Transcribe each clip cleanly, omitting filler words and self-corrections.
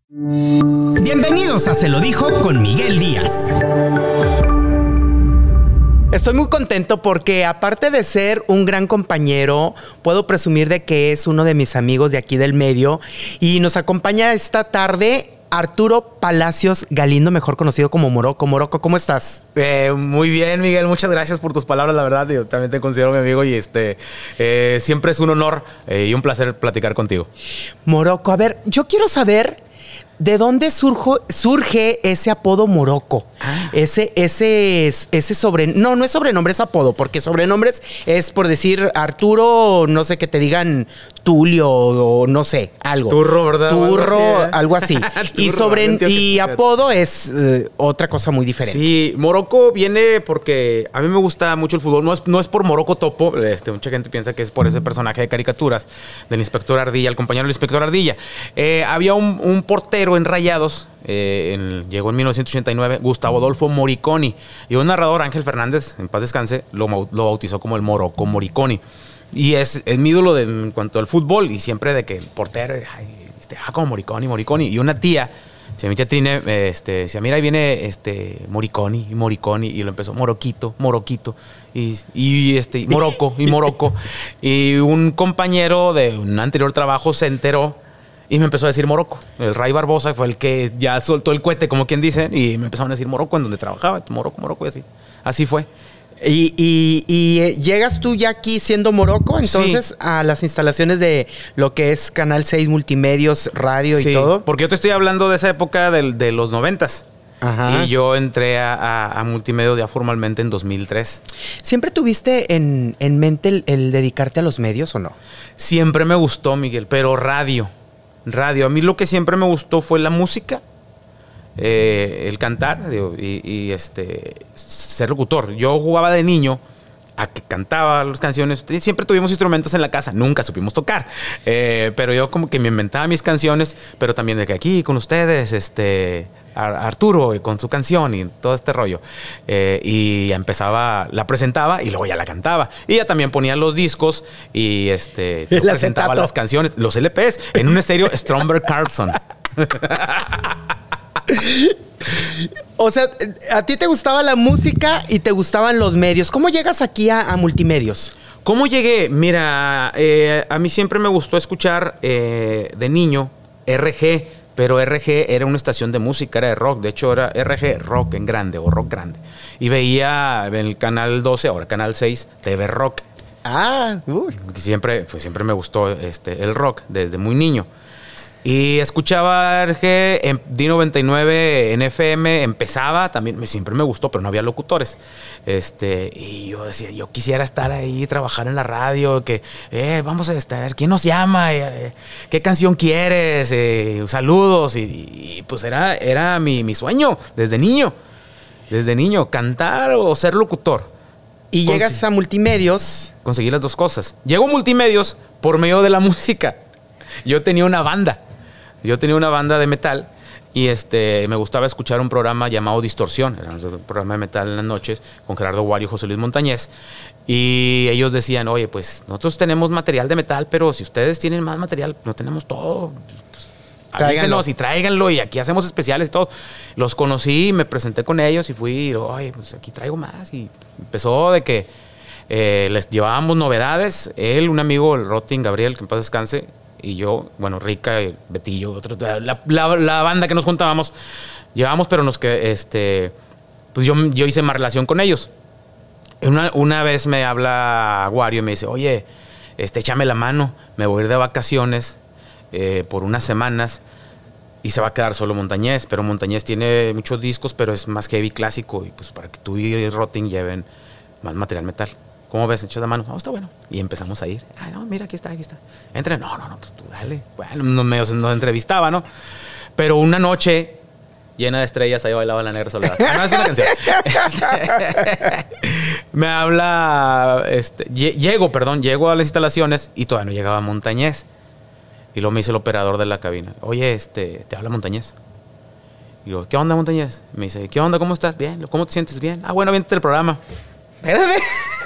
Bienvenidos a Se lo dijo con Miguel Díaz. Estoy muy contento porque aparte de ser un gran compañero, puedo presumir de que es uno de mis amigos de aquí del medio y nos acompaña esta tarde Arturo Palacios Galindo, mejor conocido como Morocco. Morocco, ¿cómo estás? Muy bien, Miguel, muchas gracias por tus palabras, la verdad, yo también te considero mi amigo y siempre es un honor y un placer platicar contigo. Morocco, a ver, yo quiero saber ¿de dónde surge ese apodo Morocco? Ese sobrenombre. No es sobrenombre, es apodo, porque sobrenombres es por decir Arturo, no sé, que te digan Tulio o no sé, algo. Turro, ¿verdad? Turro, algo así. Turro, y apodo es otra cosa muy diferente. Sí, Morocco viene porque a mí me gusta mucho el fútbol. No es por Morocco Topo. Mucha gente piensa que es por ese personaje de caricaturas del Inspector Ardilla, el compañero del Inspector Ardilla. Había un portero en Rayados, llegó en 1989, Gustavo Adolfo Moriconi, y un narrador, Ángel Fernández, en paz descanse, lo bautizó como el Morocco Moriconi. Y es mi ídolo en cuanto al fútbol, y siempre de que el portero, como Moriconi. Y una tía, mi tía Trine, decía, mira, ahí viene Moriconi, y lo empezó Moroquito, y Morocco. Y un compañero de un anterior trabajo se enteró y me empezó a decir Morocco. El Ray Barbosa fue el que ya soltó el cohete, como quien dice, y me empezaron a decir Morocco en donde trabajaba. Morocco, y así. Así fue. Y llegas tú ya aquí siendo Morocco, entonces, sí, a las instalaciones de lo que es Canal 6 Multimedios, radio, sí, y todo. Porque yo te estoy hablando de esa época de los 90s. Ajá. Y yo entré a Multimedios ya formalmente en 2003. ¿Siempre tuviste en mente el dedicarte a los medios o no? Siempre me gustó, Miguel, pero radio. A mí lo que siempre me gustó fue la música, el cantar y ser locutor. Yo jugaba de niño a que cantaba las canciones. Siempre tuvimos instrumentos en la casa, nunca supimos tocar. Pero yo como que me inventaba mis canciones, pero también de que aquí con ustedes, Arturo con su canción y todo este rollo. Y empezaba, la presentaba y luego ya la cantaba. Y ya también ponía los discos y presentaba las canciones, los LPs, en un estéreo Stromberg Carlson. O sea, a ti te gustaba la música y te gustaban los medios. ¿Cómo llegas aquí a Multimedios? ¿Cómo llegué? Mira, a mí siempre me gustó escuchar de niño RG, pero RG era una estación de música, era de rock. De hecho, era RG Rock en grande o Rock Grande. Y veía en el Canal 12, ahora Canal 6, TV Rock. Siempre me gustó el rock desde muy niño. Y escuchaba RG en D99 en FM, empezaba también, siempre me gustó, pero no había locutores. Y yo decía, yo quisiera estar ahí, trabajar en la radio, que vamos a ver quién nos llama, qué canción quieres, saludos. Y pues era mi sueño desde niño, cantar o ser locutor. Y llegas a Multimedios. Conseguí las dos cosas. Llego a Multimedios por medio de la música. Yo tenía una banda de metal y me gustaba escuchar un programa llamado Distorsión. Era un programa de metal en las noches con Gerardo Guario y José Luis Montañez. Y ellos decían, oye, pues nosotros tenemos material de metal, pero si ustedes tienen más material, no tenemos todo. Pues, avísenos y tráiganlo y aquí hacemos especiales y todo. Los conocí, me presenté con ellos y fui, oye, pues aquí traigo más. Y empezó de que les llevábamos novedades. Él, un amigo, el Rotin Gabriel, que en paz descanse, y yo, bueno, Rica, Betillo, la banda que nos juntábamos, llevábamos, pero pues yo hice más relación con ellos. Una vez me habla Guario y me dice, oye, échame la mano, me voy a ir de vacaciones por unas semanas y se va a quedar solo Montañez, pero Montañez tiene muchos discos, pero es más heavy clásico y pues para que tú y Rotin lleven más material metal. ¿Cómo ves? ¿Echas la mano? No, está bueno. Y empezamos a ir. Ay, no, mira, aquí está. Entra. No, pues tú dale. Bueno, nos entrevistaba, ¿no? Pero una noche llena de estrellas, ahí bailaba La Negra Soledad. No, es una canción. Me habla, llego a las instalaciones y todavía no llegaba Montañez. Y luego me dice el operador de la cabina, oye, te habla Montañez. Y yo, ¿qué onda, Montañez? Me dice, ¿qué onda? ¿Cómo estás? Bien. ¿Cómo te sientes? Bien. Ah, bueno, véntete el programa. Espérate.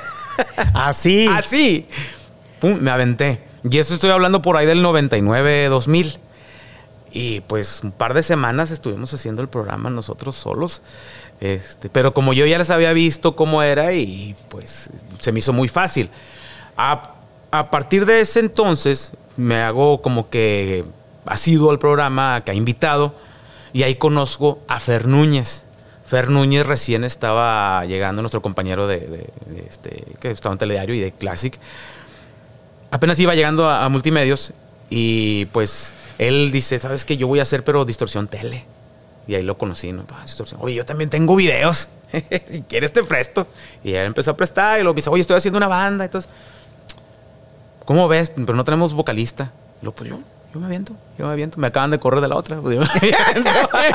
Así. Pum, me aventé. Y eso estoy hablando por ahí del 99, 2000. Y pues un par de semanas estuvimos haciendo el programa nosotros solos. Pero como yo ya les había visto cómo era y pues se me hizo muy fácil. A partir de ese entonces me hago como que asiduo al programa, que ha invitado, y ahí conozco a Fer Núñez. Fer Núñez recién estaba llegando, nuestro compañero que estaba en Telediario y de Classic. Apenas iba llegando a Multimedios y pues él dice, ¿sabes qué? Yo voy a hacer pero Distorsión Tele. Y ahí lo conocí, ¿no? Distorsión. Oye, yo también tengo videos. Si quieres te presto. Y él empezó a prestar y luego dice, oye, estoy haciendo una banda. Entonces, ¿cómo ves? Pero no tenemos vocalista. Y luego, pues yo me aviento. Me acaban de correr de la otra. Pues yo me aviento.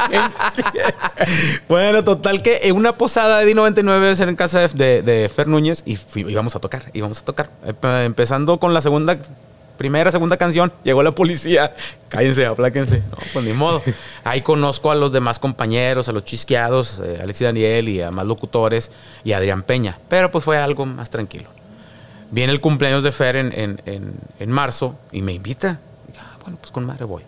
Bueno, total que en una posada de D99 en casa de Fer Núñez y íbamos a tocar. Empezando con la segunda canción, llegó la policía. Cállense, apláquense. No, pues ni modo. Ahí conozco a los demás compañeros, a los chisqueados, Alex y Daniel y a más locutores y a Adrián Peña. Pero pues fue algo más tranquilo. Viene el cumpleaños de Fer en marzo y me invita. Bueno, pues con madre voy.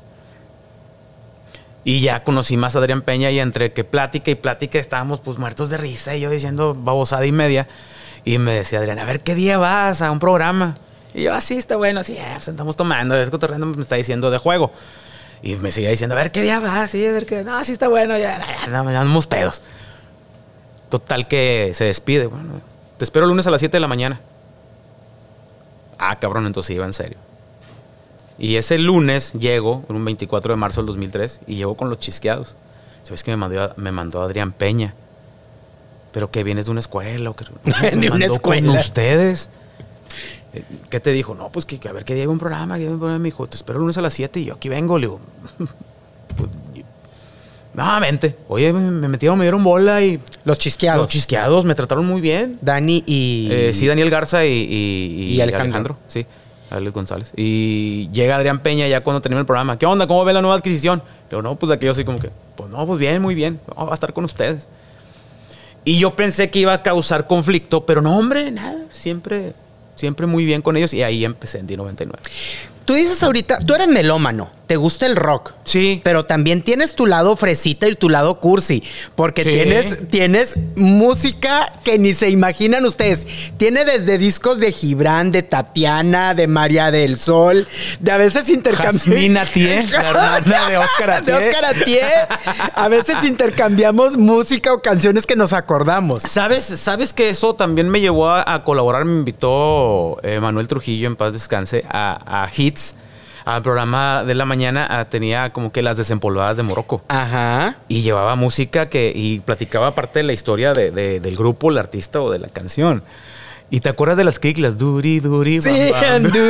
Y ya conocí más a Adrián Peña y entre que plática y plática estábamos pues muertos de risa y yo diciendo babosada y media. Y me decía Adrián, a ver, ¿qué día vas a un programa? Y yo, así está bueno, así, pues estamos tomando, me está diciendo de juego. Y me seguía diciendo, a ver, ¿qué día vas? Y a ver, no, así está bueno, ya damos pedos. Total que se despide, bueno, te espero el lunes a las 7 de la mañana. Ah, cabrón, entonces iba en serio. Y ese lunes llego, un 24 de marzo del 2003, y llego con los chisqueados. ¿Sabes que me mandó Adrián Peña? ¿Pero que vienes de una escuela? ¿O que, no, ¿De una escuela? Con ustedes. ¿Qué te dijo? No, pues que a ver qué día hay un programa. Me dijo, te espero el lunes a las 7 y yo aquí vengo. Le digo, pues, nuevamente. Oye, me dieron bola y... Los chisqueados me trataron muy bien. Dani y... sí, Daniel Garza y Alejandro. Sí, Alex González. Y llega Adrián Peña ya cuando terminó el programa. ¿Qué onda? ¿Cómo ve la nueva adquisición? Le digo, no, pues aquello así como que, pues no, pues bien, muy bien. No, va a estar con ustedes. Y yo pensé que iba a causar conflicto, pero no, hombre, nada. Siempre muy bien con ellos y ahí empecé en D99. Tú dices ahorita, tú eres melómano, te gusta el rock. Sí. Pero también tienes tu lado fresita y tu lado cursi. Porque sí. tienes música que ni se imaginan ustedes. Tiene desde discos de Gibran, de Tatiana, de María del Sol, de a veces intercambiamos. Jazmín Atié, la hermana de Óscar Atié. De Óscar Atié. A veces intercambiamos música o canciones que nos acordamos. ¿Sabes que eso también me llevó a colaborar? Me invitó Manuel Trujillo, en paz descanse, a Hits. Al programa de la mañana tenía como que las desempolvadas de Morocco. Ajá. Y llevaba música y platicaba parte de la historia del grupo, el artista o de la canción. ¿Y te acuerdas de las cliclas? Duri, duri, sí, bam, bam.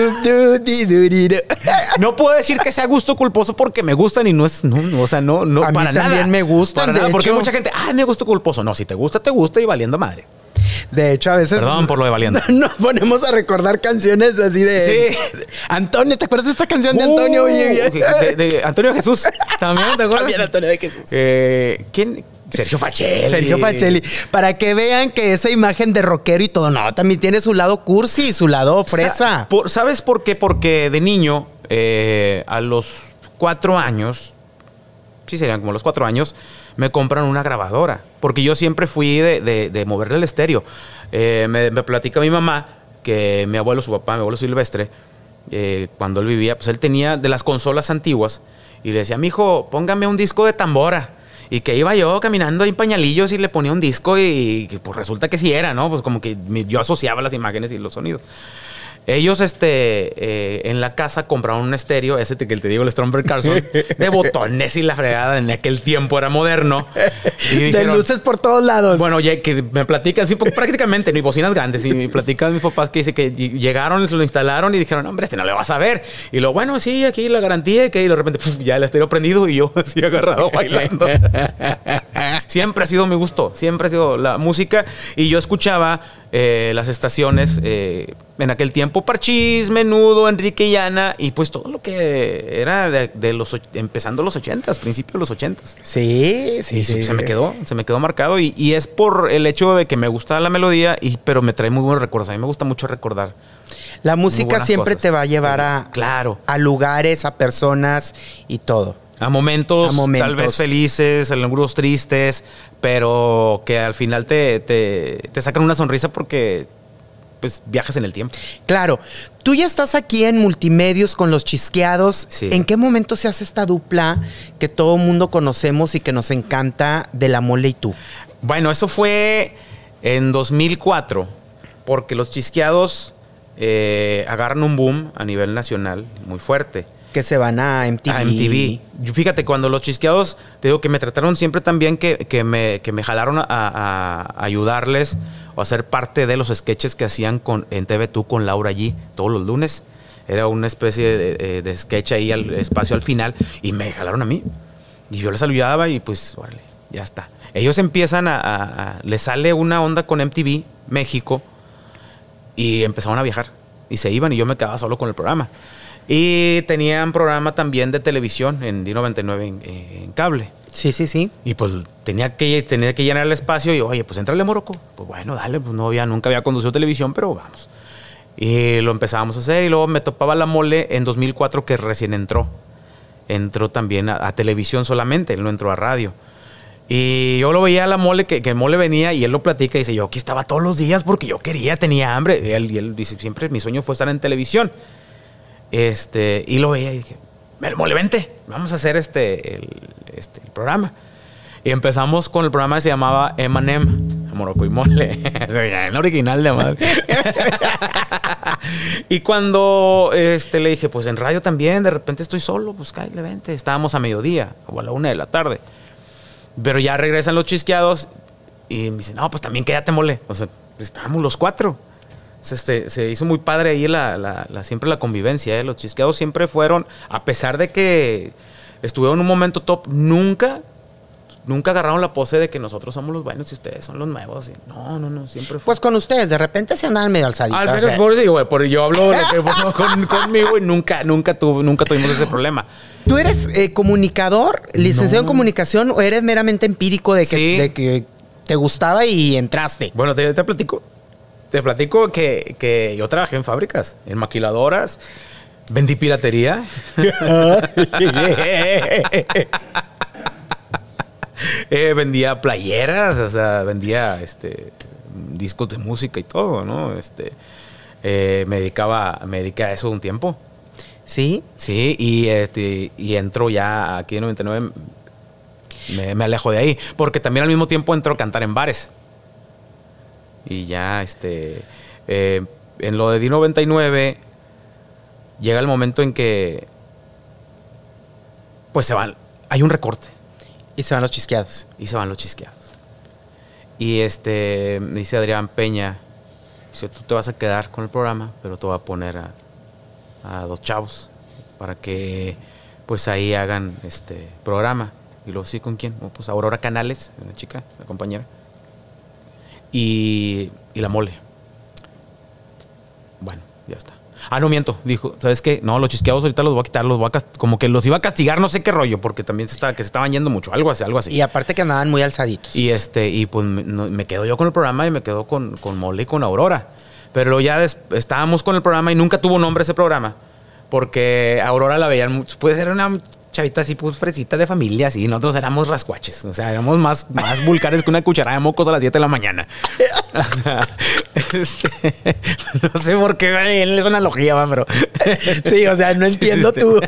No puedo decir que sea gusto culposo porque me gustan y no es, no, o sea, no a mí para nada. También me gustan, para nada, de porque hecho, hay mucha gente, me gusta culposo. No, si te gusta y valiendo madre. De hecho, a veces... Perdón por lo de valiendo. Nos ponemos a recordar canciones así de... Sí. Antonio, ¿te acuerdas de esta canción de Antonio? De Antonio Jesús. ¿También te acuerdas? También Antonio de Jesús. ¿Quién? Sergio Facelli. Sergio Facelli. Para que vean que esa imagen de rockero y todo, no, también tiene su lado cursi y su lado fresa. ¿Sabes por qué? Porque de niño, a los 4 años, sí serían como los 4 años, me compran una grabadora. Porque yo siempre fui de moverle el estéreo. Me platica mi mamá que mi abuelo Silvestre, cuando él vivía, pues él tenía de las consolas antiguas y le decía, mijo, póngame un disco de tambora. Y que iba yo caminando en pañalillos y le ponía un disco y pues resulta que sí era, ¿no? Pues como que yo asociaba las imágenes y los sonidos. Ellos en la casa compraron un estéreo, ese que te digo, el Stromberg Carlson, de botones y la fregada. En aquel tiempo era moderno. Y dijeron, de luces por todos lados. Bueno, ya que me platican, sí, prácticamente, ni bocinas grandes. Y me platican mis papás que dice que llegaron, se lo instalaron y dijeron, hombre, no le vas a ver. Y luego, bueno, sí, aquí la garantía. Y de repente, ya el estéreo prendido y yo así agarrado bailando. Siempre ha sido mi gusto, siempre ha sido la música. Y yo escuchaba las estaciones en aquel tiempo, Parchís, Menudo, Enrique y Ana, y pues todo lo que era empezando los 80s, principios de los 80s. Sí. Se me quedó marcado y es por el hecho de que me gusta la melodía, pero me trae muy buenos recuerdos. A mí me gusta mucho recordar. La música siempre cosas te va a llevar a lugares, a personas y todo. A momentos tal vez felices, algunos tristes, pero que al final te sacan una sonrisa porque pues viajas en el tiempo. Claro. Tú ya estás aquí en Multimedios con Los Chisqueados. Sí. ¿En qué momento se hace esta dupla que todo mundo conocemos y que nos encanta de La Mole y tú? Bueno, eso fue en 2004, porque Los Chisqueados agarran un boom a nivel nacional muy fuerte. Que se van a MTV. A MTV. Fíjate, cuando Los Chisqueados, te digo que me trataron siempre tan bien que me jalaron a ayudarles o a ser parte de los sketches que hacían en TV2 con Laura G todos los lunes. Era una especie de sketch ahí, al espacio al final, y me jalaron a mí. Y yo les ayudaba y pues, órale, ya está. Ellos empiezan les sale una onda con MTV México y empezaron a viajar. Y se iban y yo me quedaba solo con el programa. Y tenían programa también de televisión en D99 en cable. Sí, sí, sí. Y pues tenía que llenar el espacio y, oye, pues entrale, Morocco. Pues bueno, dale, pues nunca había conducido televisión, pero vamos. Y lo empezábamos a hacer y luego me topaba La Mole en 2004 que recién entró. Entró también a televisión solamente, él no entró a radio. Y yo lo veía a La Mole, que el Mole venía y él lo platica y dice, yo aquí estaba todos los días porque yo tenía hambre. Y él dice, siempre mi sueño fue estar en televisión. Y lo veía y dije, el Mole, vente, vamos a hacer el programa. Y empezamos con el programa que se llamaba M&M, Morocco y Mole. El original de madre. Y cuando le dije, pues en radio también, de repente estoy solo, pues cállate, vente. Estábamos a mediodía o a la 1 de la tarde. Pero ya regresan Los Chisqueados y me dicen, no, pues también quédate, Mole. O sea, estábamos los 4. Se hizo muy padre ahí siempre la convivencia. Los Chisqueados siempre fueron, a pesar de que estuvieron en un momento top, nunca agarraron la pose de que nosotros somos los buenos y ustedes son los nuevos. Y no, siempre fue. Pues con ustedes, de repente se andaban medio alzaditos. Al menos por eso digo, yo hablo conmigo y nunca tuvimos ese problema. ¿Tú eres comunicador, licenciado en comunicación, o eres meramente empírico de que te gustaba y entraste? Bueno, te platico. Te platico que yo trabajé en fábricas, en maquiladoras, vendí piratería. Vendía playeras, o sea, vendía discos de música y todo, ¿no? Me dediqué a eso un tiempo. ¿Sí? Sí, y entro ya aquí en 99, me alejo de ahí, porque también al mismo tiempo entro a cantar en bares. Y ya, en lo de D99, llega el momento en que, pues se van, hay un recorte. Y se van Los Chisqueados. Y me dice Adrián Peña, dice, tú te vas a quedar con el programa, pero te voy a poner a 2 chavos para que, pues ahí hagan programa. Y luego, ¿sí con quién? Pues Aurora Canales, una chica, la compañera. Y La Mole. Bueno, ya está. No miento. Dijo, ¿sabes qué? No, Los Chisqueados ahorita los voy a quitar, como que los iba a castigar, no sé qué rollo, porque también se estaban yendo mucho, algo así. Y aparte que andaban muy alzaditos. Y pues me quedo yo con el programa y me quedo con Mole y con Aurora. Pero ya estábamos con el programa y nunca tuvo nombre ese programa, porque Aurora la veían mucho. Puede ser una chavita así, pues fresita de familia, así. Nosotros éramos rascuaches. O sea, éramos más vulgares que una cucharada de mocos a las 7 de la mañana. O sea, no sé por qué es una analogía, pero sí, o sea, no entiendo tú.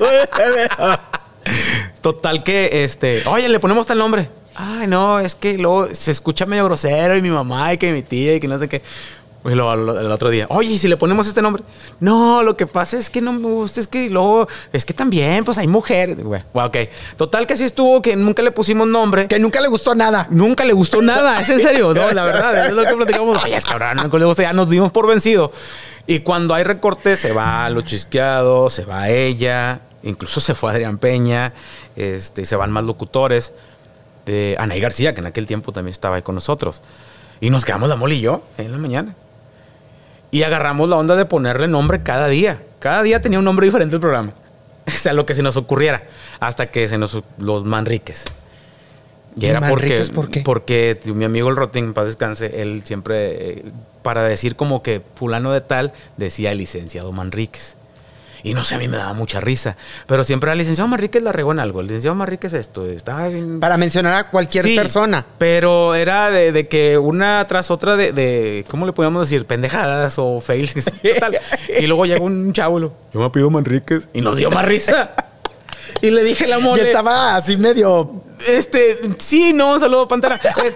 Total que, oye, le ponemos tal nombre. Ay, no, es que luego se escucha medio grosero y mi mamá y que mi tía y que no sé qué. Pues el otro día, oye, si le ponemos este nombre. No, lo que pasa es que no me gusta, es que también, pues hay mujeres. Bueno, ok. Total que así estuvo, que nunca le pusimos nombre. Que nunca le gustó nada. Nunca le gustó nada, es en serio. No, la verdad, es lo que platicamos. Oye, es que ahora ya nos dimos por vencido. Y cuando hay recortes, se va Los Chisqueados, se va ella, incluso se fue Adrián Peña, se van más locutores. Anaí García, que en aquel tiempo también estaba ahí con nosotros. Y nos quedamos La Mole y yo en la mañana. Y agarramos la onda de ponerle nombre cada día. Cada día tenía un nombre diferente el programa. O sea, lo que se nos ocurriera. Hasta que los Manriques. Y era Manriques, ¿por qué? Porque mi amigo el Rotín, en paz descanse, él siempre, para decir como que fulano de tal, decía el licenciado Manríquez. Y no sé, a mí me daba mucha risa. Pero siempre el licenciado Manríquez la regó en algo. El licenciado Manríquez esto, estaba bien... Para mencionar a cualquier persona. Pero era de que una tras otra de ¿cómo le podíamos decir? Pendejadas o fails. Tal. Y luego llegó un chavo y yo me pido Manríquez. Y nos dio más risa. Y le dije a la mole... Y estaba así medio... Sí, no, saludo, Pantera.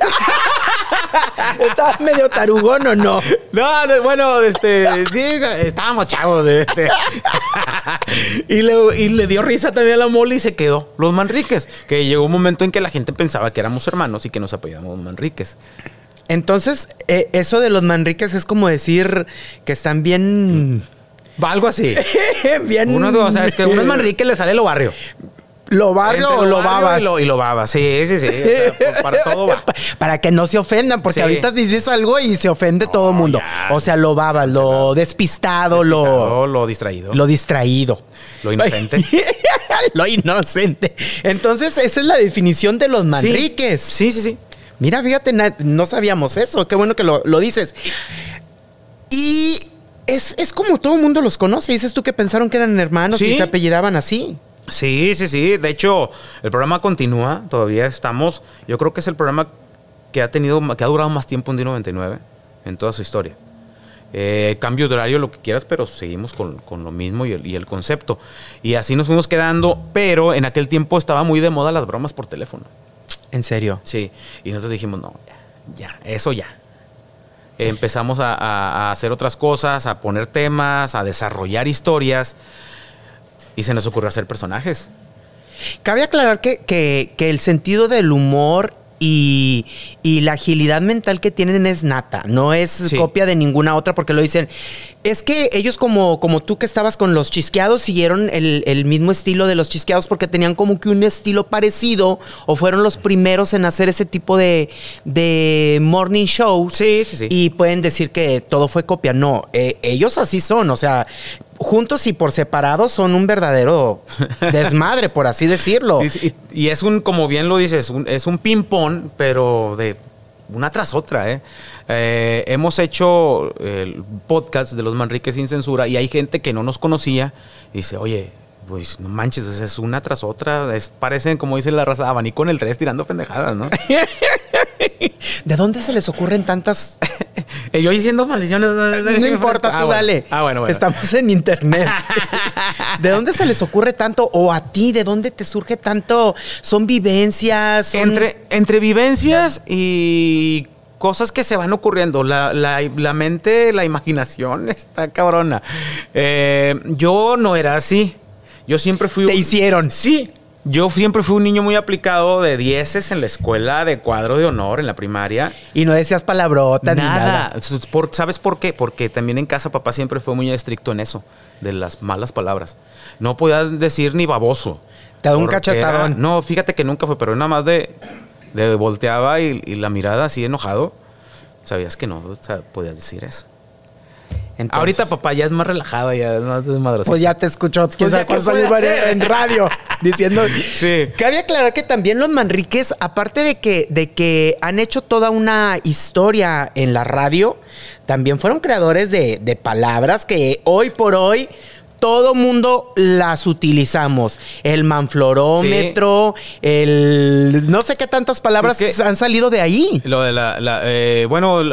¿Estaba medio tarugón o no? No, bueno, sí, estábamos chavos. Y le dio risa también a la mole y se quedó. Los Manríquez. Que llegó un momento en que la gente pensaba que éramos hermanos y que nos apoyábamos Manríquez. Entonces, eso de los Manríquez es como decir que están bien... Algo así. Bien... O sea, es que uno es Manríquez, le sale lo barrio. ¿Lo barrio o lo babas? Y lo babas, sí. O sea, para todo va. Para que no se ofendan, porque ahorita dices algo y se ofende todo el mundo. Ya. O sea, lo babas, lo despistado, lo distraído. Lo distraído. Lo inocente. Lo inocente. Entonces, esa es la definición de los Manríquez. Sí. Mira, fíjate, no sabíamos eso. Qué bueno que lo dices. Y es como todo el mundo los conoce. Dices tú que pensaron que eran hermanos y se apellidaban así. Sí. De hecho, el programa continúa. Todavía estamos. Yo creo que es el programa que ha durado más tiempo en D99 en toda su historia. Cambio de horario, lo que quieras, pero seguimos con lo mismo y el concepto. Y así nos fuimos quedando, pero en aquel tiempo estaba muy de moda las bromas por teléfono. ¿En serio? Sí. Y nosotros dijimos, no, eso ya. Empezamos a hacer otras cosas, a poner temas, a desarrollar historias. Y se nos ocurrió hacer personajes. Cabe aclarar que el sentido del humor y la agilidad mental que tienen es nata. No es copia de ninguna otra, porque lo dicen. Es que ellos, como tú que estabas con los Chisqueados, siguieron el mismo estilo de los Chisqueados porque tenían como que un estilo parecido, o fueron los primeros en hacer ese tipo de morning shows. Sí. Y pueden decir que todo fue copia. No, ellos así son, o sea... Juntos y por separado son un verdadero desmadre, por así decirlo. Sí, y es como bien lo dices, es un ping-pong, pero de una tras otra. Hemos hecho el podcast de los Manríquez sin censura y hay gente que no nos conocía y dice, oye, pues no manches, es una tras otra. Parecen, como dice la raza, abanico en el 3 tirando pendejadas, ¿no? ¿De dónde se les ocurren tantas? Yo diciendo maldiciones. No importa, tú dale. Bueno. Estamos en internet. ¿De dónde se les ocurre tanto? O a ti, ¿de dónde te surge tanto? ¿Son vivencias? Entre vivencias y cosas que se van ocurriendo. La mente, la imaginación está cabrona. Yo no era así. Yo siempre fui... ¿Te hicieron? Sí. Yo siempre fui un niño muy aplicado de 10 en la escuela, de cuadro de honor en la primaria. Y no decías palabrotas ni nada. ¿Sabes por qué? Porque también en casa papá siempre fue muy estricto en eso, de las malas palabras. No podía decir ni baboso. Te da un cachetadón. No, fíjate que nunca fue, pero nada más de volteaba y la mirada así enojado. Sabías que no podías decir eso. Entonces, ahorita papá ya es más relajado, ya es más desmadroso. Pues ya te escuchó, quién sabe cuántos años en radio diciendo. Sí. Cabe aclarar que también los Manríquez, aparte de que han hecho toda una historia en la radio, también fueron creadores de palabras que hoy por hoy todo mundo las utilizamos. El manflorómetro, no sé qué tantas palabras han salido de ahí. Lo de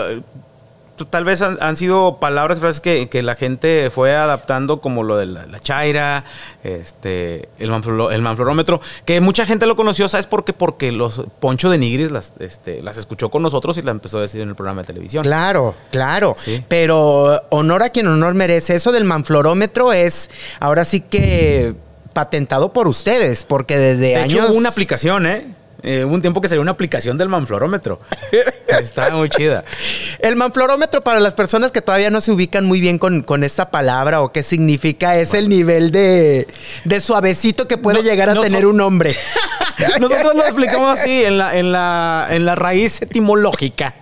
tal vez han sido palabras, frases que la gente fue adaptando, como lo de la chaira, el manflorómetro, que mucha gente lo conoció, ¿sabes por qué? Porque los Poncho de Nigris las escuchó con nosotros y las empezó a decir en el programa de televisión. Claro. Sí. Pero honor a quien honor merece. Eso del manflorómetro es ahora sí que patentado por ustedes, porque desde años... De hecho, hubo una aplicación, hubo un tiempo que salió una aplicación del manflorómetro. Está muy chida. El manflorómetro, para las personas que todavía no se ubican muy bien con esta palabra o qué significa, es el nivel de suavecito que puede llegar a tener un hombre. Nosotros lo explicamos así en la raíz etimológica.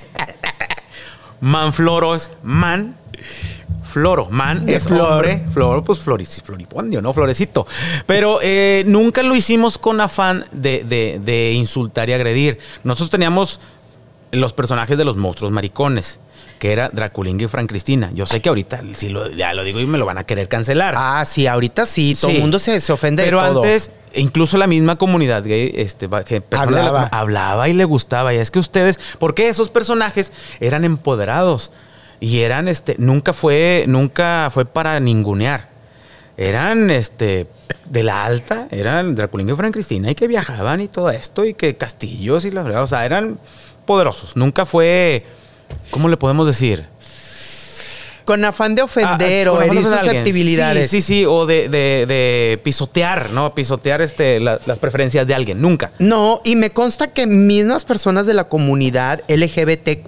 Manfloro es man. Floro, man de es flor. Hombre, floro, pues floripondio, ¿no? Florecito. Pero nunca lo hicimos con afán de insultar y agredir. Nosotros teníamos los personajes de los monstruos maricones, que era Draculinga y Fran Cristina. Yo sé que ahorita, si ya lo digo y me lo van a querer cancelar. Ah, sí, ahorita sí, todo el mundo se ofende pero de todo. Pero antes, incluso la misma comunidad gay, que hablaba y le gustaba. Y es que ustedes, porque esos personajes eran empoderados y eran, nunca fue para ningunear. Eran, de la alta, eran Draculinga y Fran Cristina y que viajaban y todo esto y que castillos y la verdad, o sea, eran poderosos. Nunca fue, ¿cómo le podemos decir? Con afán de ofender o herir susceptibilidades. Sí, o de pisotear, ¿no? Pisotear las preferencias de alguien, nunca. No, y me consta que mismas personas de la comunidad LGBTQ+,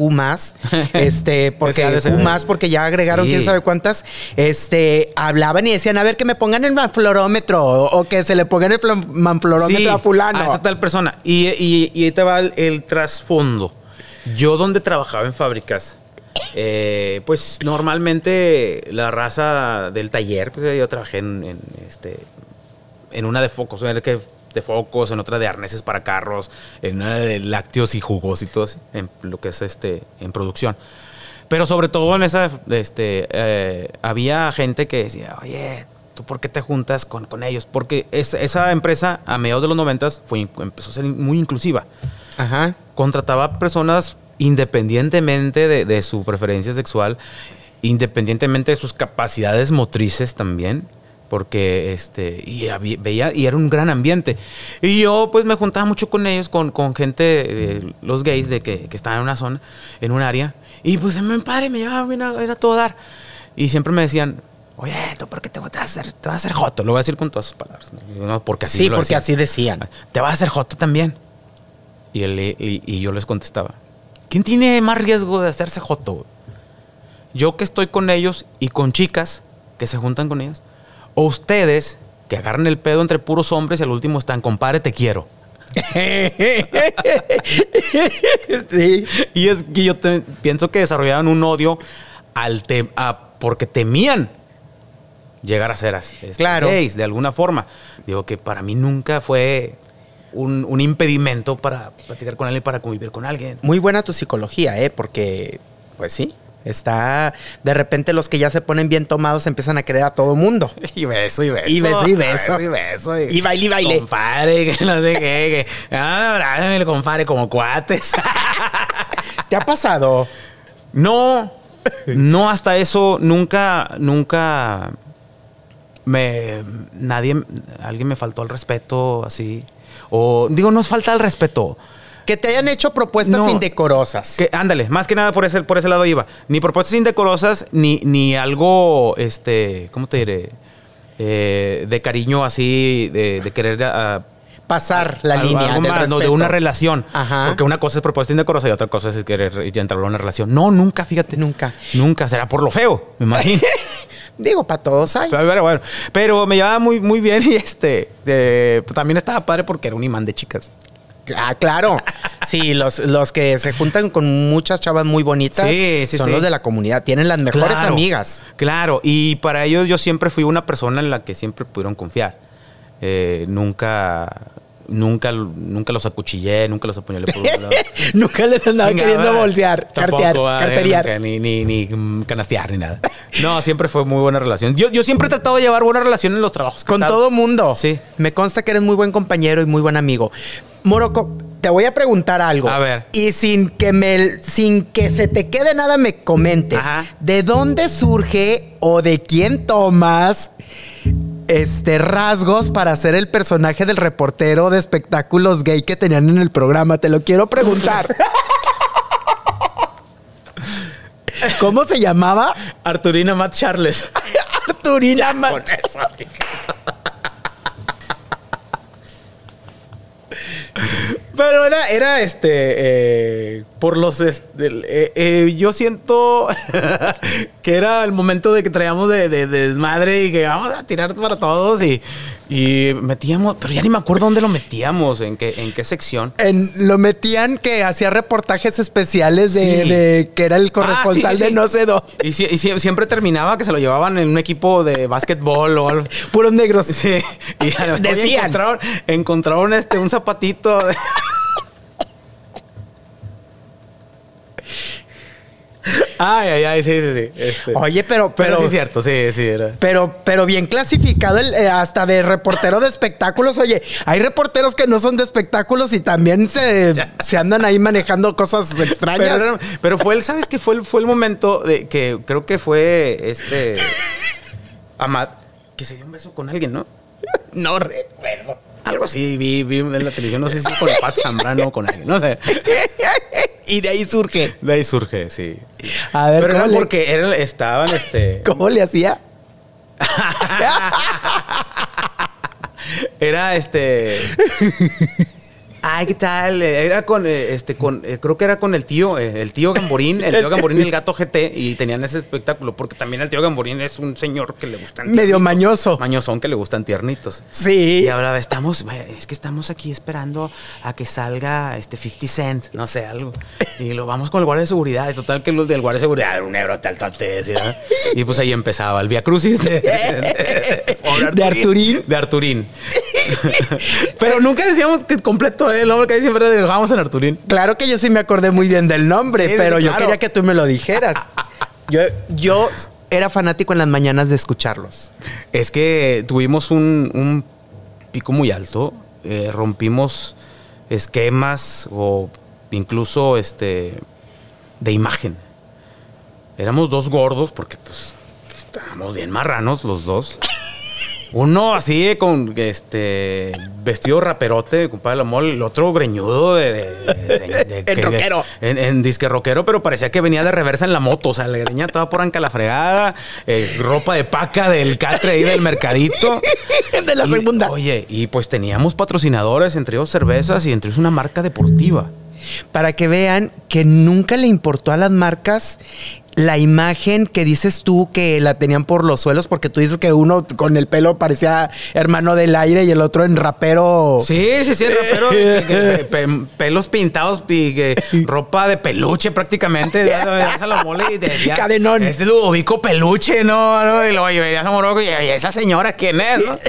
porque ya agregaron quién sabe cuántas, hablaban y decían, a ver, que me pongan el manflorómetro o que se le pongan el manflorómetro a fulano. A esa tal persona. Y ahí te va el trasfondo. Yo donde trabajaba en fábricas, pues normalmente la raza del taller, pues yo trabajé en una de focos, en otra de arneses para carros, en una de lácteos y jugos y todo eso, en lo que es en producción. Pero sobre todo en esa, había gente que decía, oye, ¿tú por qué te juntas con ellos? Porque esa empresa a mediados de los 90s empezó a ser muy inclusiva. Ajá. Contrataba personas independientemente de su preferencia sexual, independientemente de sus capacidades motrices también, porque veía y era un gran ambiente. Y yo pues me juntaba mucho con ellos, con gente, los gays que estaban en una zona, en un área, y pues mi padre me llevaba era todo dar. Y siempre me decían, oye, ¿tú por qué te vas a hacer joto? Lo voy a decir con todas sus palabras, ¿no? Porque así porque así decían. Te vas a hacer joto también. Y yo les contestaba, ¿quién tiene más riesgo de hacerse joto? ¿Yo que estoy con ellos y con chicas que se juntan con ellas? ¿O ustedes que agarran el pedo entre puros hombres y al último están, compadre, te quiero? Sí. Y es que yo pienso que desarrollaban un odio porque temían llegar a ser gays de alguna forma. Digo que para mí nunca fue un impedimento para platicar con alguien, para convivir con alguien. Muy buena tu psicología, porque, pues sí, de repente los que ya se ponen bien tomados empiezan a querer a todo mundo. Y beso. Y baile. Compadre, que no sé qué. Abrázame, compadre, como cuates. ¿Te ha pasado? No, hasta eso, nunca alguien me faltó al respeto así. O digo, no es falta al respeto. Que te hayan hecho propuestas indecorosas. Ándale, más que nada por ese lado iba. Ni propuestas indecorosas, ni algo, ¿cómo te diré? De cariño así, de querer pasar la línea algo del más, respeto. De una relación. Ajá. Porque una cosa es propuesta indecorosa y otra cosa es querer entrar en una relación. No, nunca, fíjate. Nunca. Será por lo feo, me imagino. Digo, para todos hay. Bueno, pero me llevaba muy, muy bien y también estaba padre porque era un imán de chicas. Ah, claro. Sí, los que se juntan con muchas chavas muy bonitas son los de la comunidad. Tienen las mejores amigas. Claro, y para ellos yo siempre fui una persona en la que siempre pudieron confiar. Nunca los acuchillé, nunca los apuñalé por un lado. Nunca les andaba queriendo bolsear, cartear. Ni canastear, ni nada. No, siempre fue muy buena relación. Yo siempre he tratado de llevar buena relación en los trabajos. Con todo mundo. Sí. Me consta que eres muy buen compañero y muy buen amigo. Morocco, te voy a preguntar algo. A ver. Y sin que se te quede nada me comentes. Ajá. ¿De dónde surge o de quién tomas rasgos para ser el personaje del reportero de espectáculos gay que tenían en el programa? Te lo quiero preguntar. ¿Cómo se llamaba? Arturina Matt Charles. Arturina Matt. Pero era por los yo siento que era el momento de que traíamos de desmadre y que vamos a tirar para todos y metíamos, pero ya ni me acuerdo dónde lo metíamos, en qué sección. Lo metían que hacía reportajes especiales de que era el corresponsal de no sé dónde. Y siempre terminaba que se lo llevaban en un equipo de básquetbol o algo. Puros negros. Sí. Y decían. Encontraron un zapatito. Ay, sí. Oye, pero sí es cierto, sí, era. Pero bien clasificado hasta de reportero de espectáculos. Oye, hay reporteros que no son de espectáculos y también se andan ahí manejando cosas extrañas. Pero fue ¿sabes qué? Fue el momento de que creo que fue Amat, que se dio un beso con alguien, ¿no? No recuerdo. Algo así, vi en la televisión, no sé si con el Pat Zambrano o con alguien, no sé. Y de ahí surge. De ahí surge, sí. A ver, pero era porque estaban ¿Cómo le hacía? Era Ay, ¿qué tal? Era creo que era con el tío Gamborín, el gato GT, y tenían ese espectáculo, porque también el tío Gamborín es un señor que le gustan medio mañoso. Mañosón, que le gustan tiernitos. Sí. Y hablaba, estamos aquí esperando a que salga 50 Cent, no sé, algo. Y lo vamos con el guardia de seguridad. Y total que el del guardia de seguridad era un negro taltate, ¿sí? Y pues ahí empezaba el Vía Crucis de Arturín. De Arturín. Pero nunca decíamos que completo el nombre, que siempre dejábamos en Arturín. Claro que yo sí me acordé muy bien del nombre, pero yo quería que tú me lo dijeras. Yo era fanático en las mañanas de escucharlos. Es que tuvimos un pico muy alto, rompimos esquemas o incluso de imagen. Éramos dos gordos porque pues estábamos bien marranos los dos. Uno así con vestido raperote, compadre la mole, el otro greñudo en rockero. En disque rockero, pero parecía que venía de reversa en la moto. O sea, la greña toda por anca la fregada, ropa de paca del catre ahí del mercadito. De la segunda. Oye, y pues teníamos patrocinadores, entre ellos cervezas y entre ellos una marca deportiva. Para que vean que nunca le importó a las marcas la imagen que dices tú que la tenían por los suelos, porque tú dices que uno con el pelo parecía hermano del aire y el otro en rapero. Sí, rapero. Pelos pintados y ropa de peluche prácticamente. Veías a la mole y te decía, cadenón. Es Ludovico Peluche, ¿no? Y luego veías a Morocco y esa señora, ¿quién es? ¿No?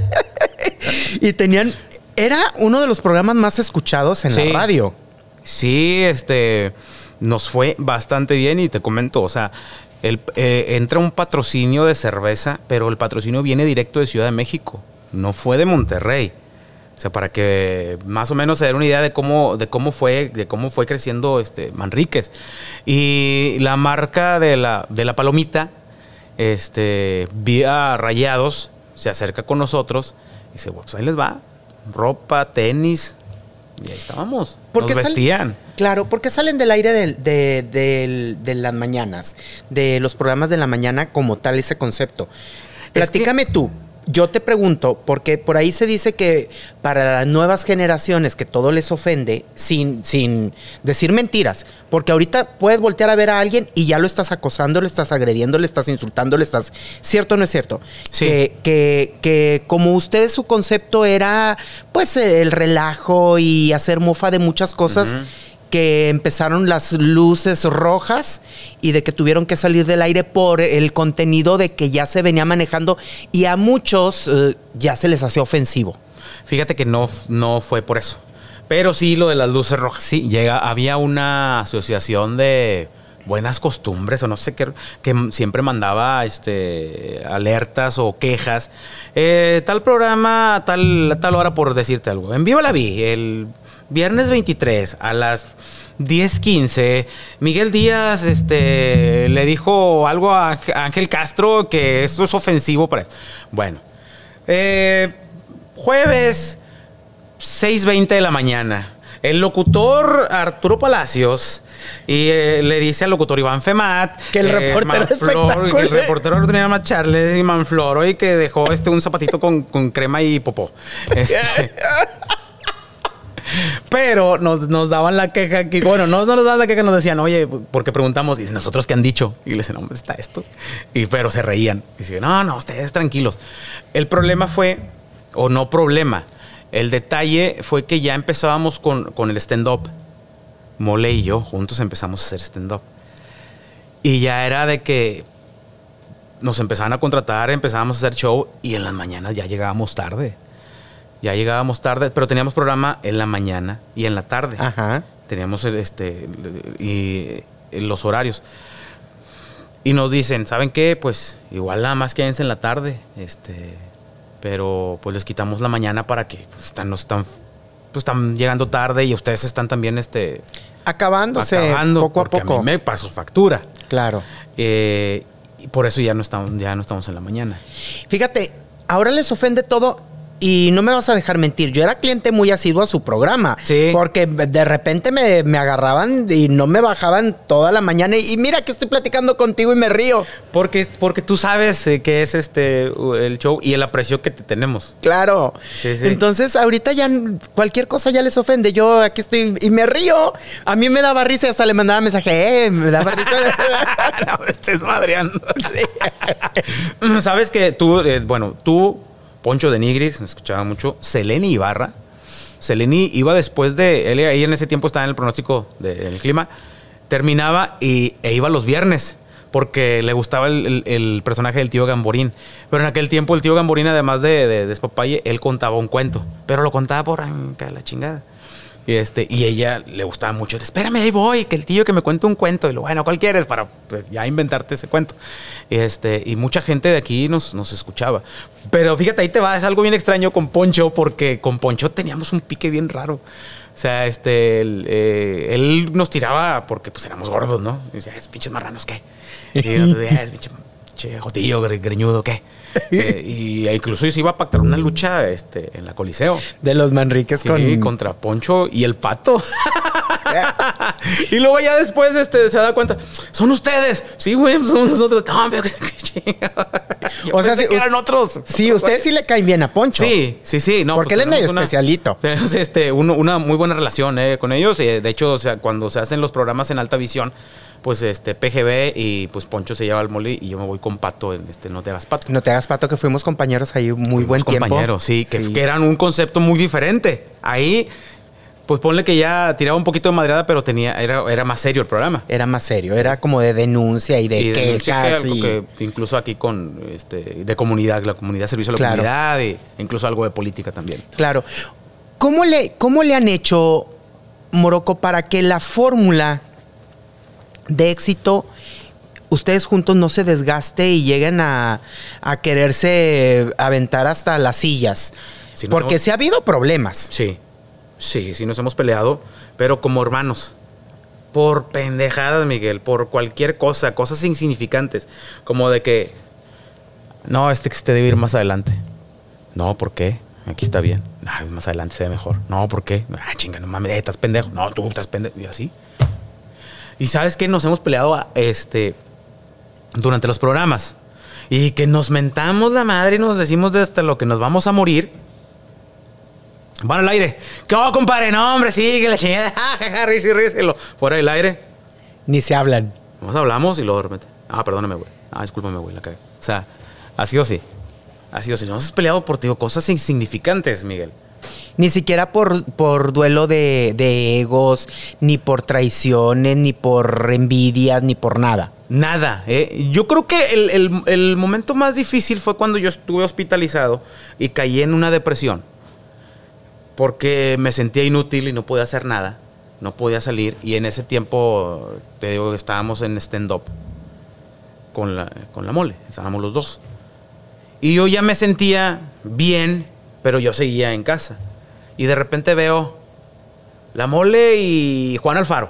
Y tenían... Era uno de los programas más escuchados en la radio. Sí, nos fue bastante bien y te comento, o sea, entra un patrocinio de cerveza, pero el patrocinio viene directo de Ciudad de México, no fue de Monterrey. O sea, para que más o menos se den una idea de cómo fue creciendo Manríquez. Y la marca de la palomita, vía Rayados, se acerca con nosotros y dice, pues ahí les va, ropa, tenis. Y ahí estábamos. Nos vestían. Claro, porque salen del aire de las mañanas, de los programas de la mañana como tal ese concepto. Platícame tú. Yo te pregunto, porque por ahí se dice que para las nuevas generaciones que todo les ofende, sin decir mentiras, porque ahorita puedes voltear a ver a alguien y ya lo estás acosando, le estás agrediendo, le estás insultando, le estás... ¿Cierto o no es cierto? Sí. Que como ustedes su concepto era pues el relajo y hacer mofa de muchas cosas... que empezaron las luces rojas y de que tuvieron que salir del aire por el contenido de que ya se venía manejando y a muchos ya se les hacía ofensivo. Fíjate que no fue por eso. Pero sí, lo de las luces rojas, sí, había una asociación de buenas costumbres o no sé qué, que siempre mandaba alertas o quejas. Tal programa, tal hora, por decirte algo. En vivo la vi, el viernes 23 a las 10:15, Miguel Díaz le dijo algo a Ángel Castro que esto es ofensivo para él. Bueno, jueves 6:20 de la mañana. El locutor Arturo Palacios y le dice al locutor Iván Femat que el reportero de espectáculo, que el reportero lo tenía más Charles y Manfloro y que dejó un zapatito con crema y popó. Pero nos daban la queja que, bueno, no nos daban la queja, nos decían, oye, porque preguntamos, y nosotros qué han dicho, y les decían, no, está esto, pero se reían, y decían, no, ustedes tranquilos. El problema fue, o no problema, el detalle fue que ya empezábamos con el stand-up. Mole y yo juntos empezamos a hacer stand-up. Y ya era de que nos empezaban a contratar, empezábamos a hacer show, y en las mañanas ya llegábamos tarde. Pero teníamos programa en la mañana y en la tarde. Ajá. Teníamos y los horarios. Y nos dicen, ¿saben qué? Pues igual nada más quédense en la tarde, pero pues les quitamos la mañana para que pues, están llegando tarde y ustedes están también Acabándose acabando, poco a porque poco. a mí me pasó factura. Claro. Y por eso ya no estamos en la mañana. Fíjate, ahora les ofende todo y no me vas a dejar mentir. Yo era cliente muy asiduo a su programa. Sí. Porque de repente me agarraban y no me bajaban toda la mañana. Y mira que estoy platicando contigo y me río. Porque tú sabes qué es el show y el aprecio que te tenemos. Claro. Sí, sí. Entonces, ahorita ya cualquier cosa ya les ofende. Yo aquí estoy y me río. A mí me daba risa y hasta le mandaba mensaje. Me daba risa. No me estés madreando. Sí. Sabes que tú, Poncho de Nigris, me escuchaba mucho. Seleni Ibarra. Seleni iba después de... Él ahí en ese tiempo estaba en el pronóstico del clima. Terminaba e iba los viernes. Porque le gustaba el personaje del tío Gamborín. Pero en aquel tiempo el tío Gamborín, además de despapalle, él contaba un cuento. Pero lo contaba por la chingada. Y ella le gustaba mucho. Espérame, ahí voy, que el tío que me cuente un cuento. Y lo bueno, ¿cuál quieres? Para pues, ya inventarte ese cuento. Y mucha gente de aquí nos escuchaba. Pero fíjate, ahí te va. Es algo bien extraño con Poncho, porque con Poncho teníamos un pique bien raro. O sea, él nos tiraba porque pues éramos gordos, ¿no? Y decía, pinches marranos, ¿qué? Y nosotros decíamos, pinche jotillo, greñudo, ¿qué? Y incluso se iba a pactar una lucha en la Coliseo. De los Manriques sí, contra Poncho y el Pato. Y luego ya después se da cuenta, son ustedes. Sí, güey, pues somos nosotros. No, pero o sea, que eran otros. Sí, ustedes sí le caen bien a Poncho. Sí. No, porque él es medio especialito. Tenemos una muy buena relación con ellos. De hecho, o sea, cuando se hacen los programas en Alta Visión, pues PGB y pues Poncho se lleva al mole y yo me voy con Pato en No Te Hagas Pato. No Te Hagas Pato, que fuimos compañeros ahí muy buen tiempo. Compañeros, sí, que eran un concepto muy diferente. Ahí, pues ponle que ya tiraba un poquito de madreada, pero era más serio el programa. Era más serio, era como de denuncia y de quejas. Que incluso aquí con de comunidad, la comunidad, servicio a la comunidad, e incluso algo de política también. Claro. ¿Cómo le han hecho, Morocco, para que la fórmula de éxito ustedes juntos no se desgaste y lleguen a quererse aventar hasta las sillas? Sí, porque sí ha habido problemas. Sí nos hemos peleado, pero como hermanos. Por pendejadas, Miguel, por cualquier cosa, cosas insignificantes, como de que no, que se te debe ir más adelante. No, ¿por qué? Aquí está bien. Más adelante se ve mejor. No, ¿por qué? Chinga, no mames, estás pendejo. No, tú estás pendejo. Y así. Y ¿sabes qué? Nos hemos peleado durante los programas. Y que nos mentamos la madre y nos decimos de hasta lo que nos vamos a morir. Van al aire. ¿Qué hago, compadre? No, hombre, sí, que la chingada. Ríselo. Fuera del aire. Ni se hablan. Nos hablamos y luego de repente. Perdóname, güey. Discúlpame, güey, la cagué. O sea, ha sido así. Nos hemos peleado por, cosas insignificantes, Miguel. Ni siquiera por duelo de egos, ni por traiciones, ni por envidias, ni por nada. Nada. Yo creo que el momento más difícil fue cuando yo estuve hospitalizado y caí en una depresión. Porque me sentía inútil y no podía hacer nada. No podía salir. Y en ese tiempo, te digo, estábamos en stand-up con la mole. Estábamos los dos. Y yo ya me sentía bien, pero yo seguía en casa. Y de repente veo la mole y Juan Alfaro.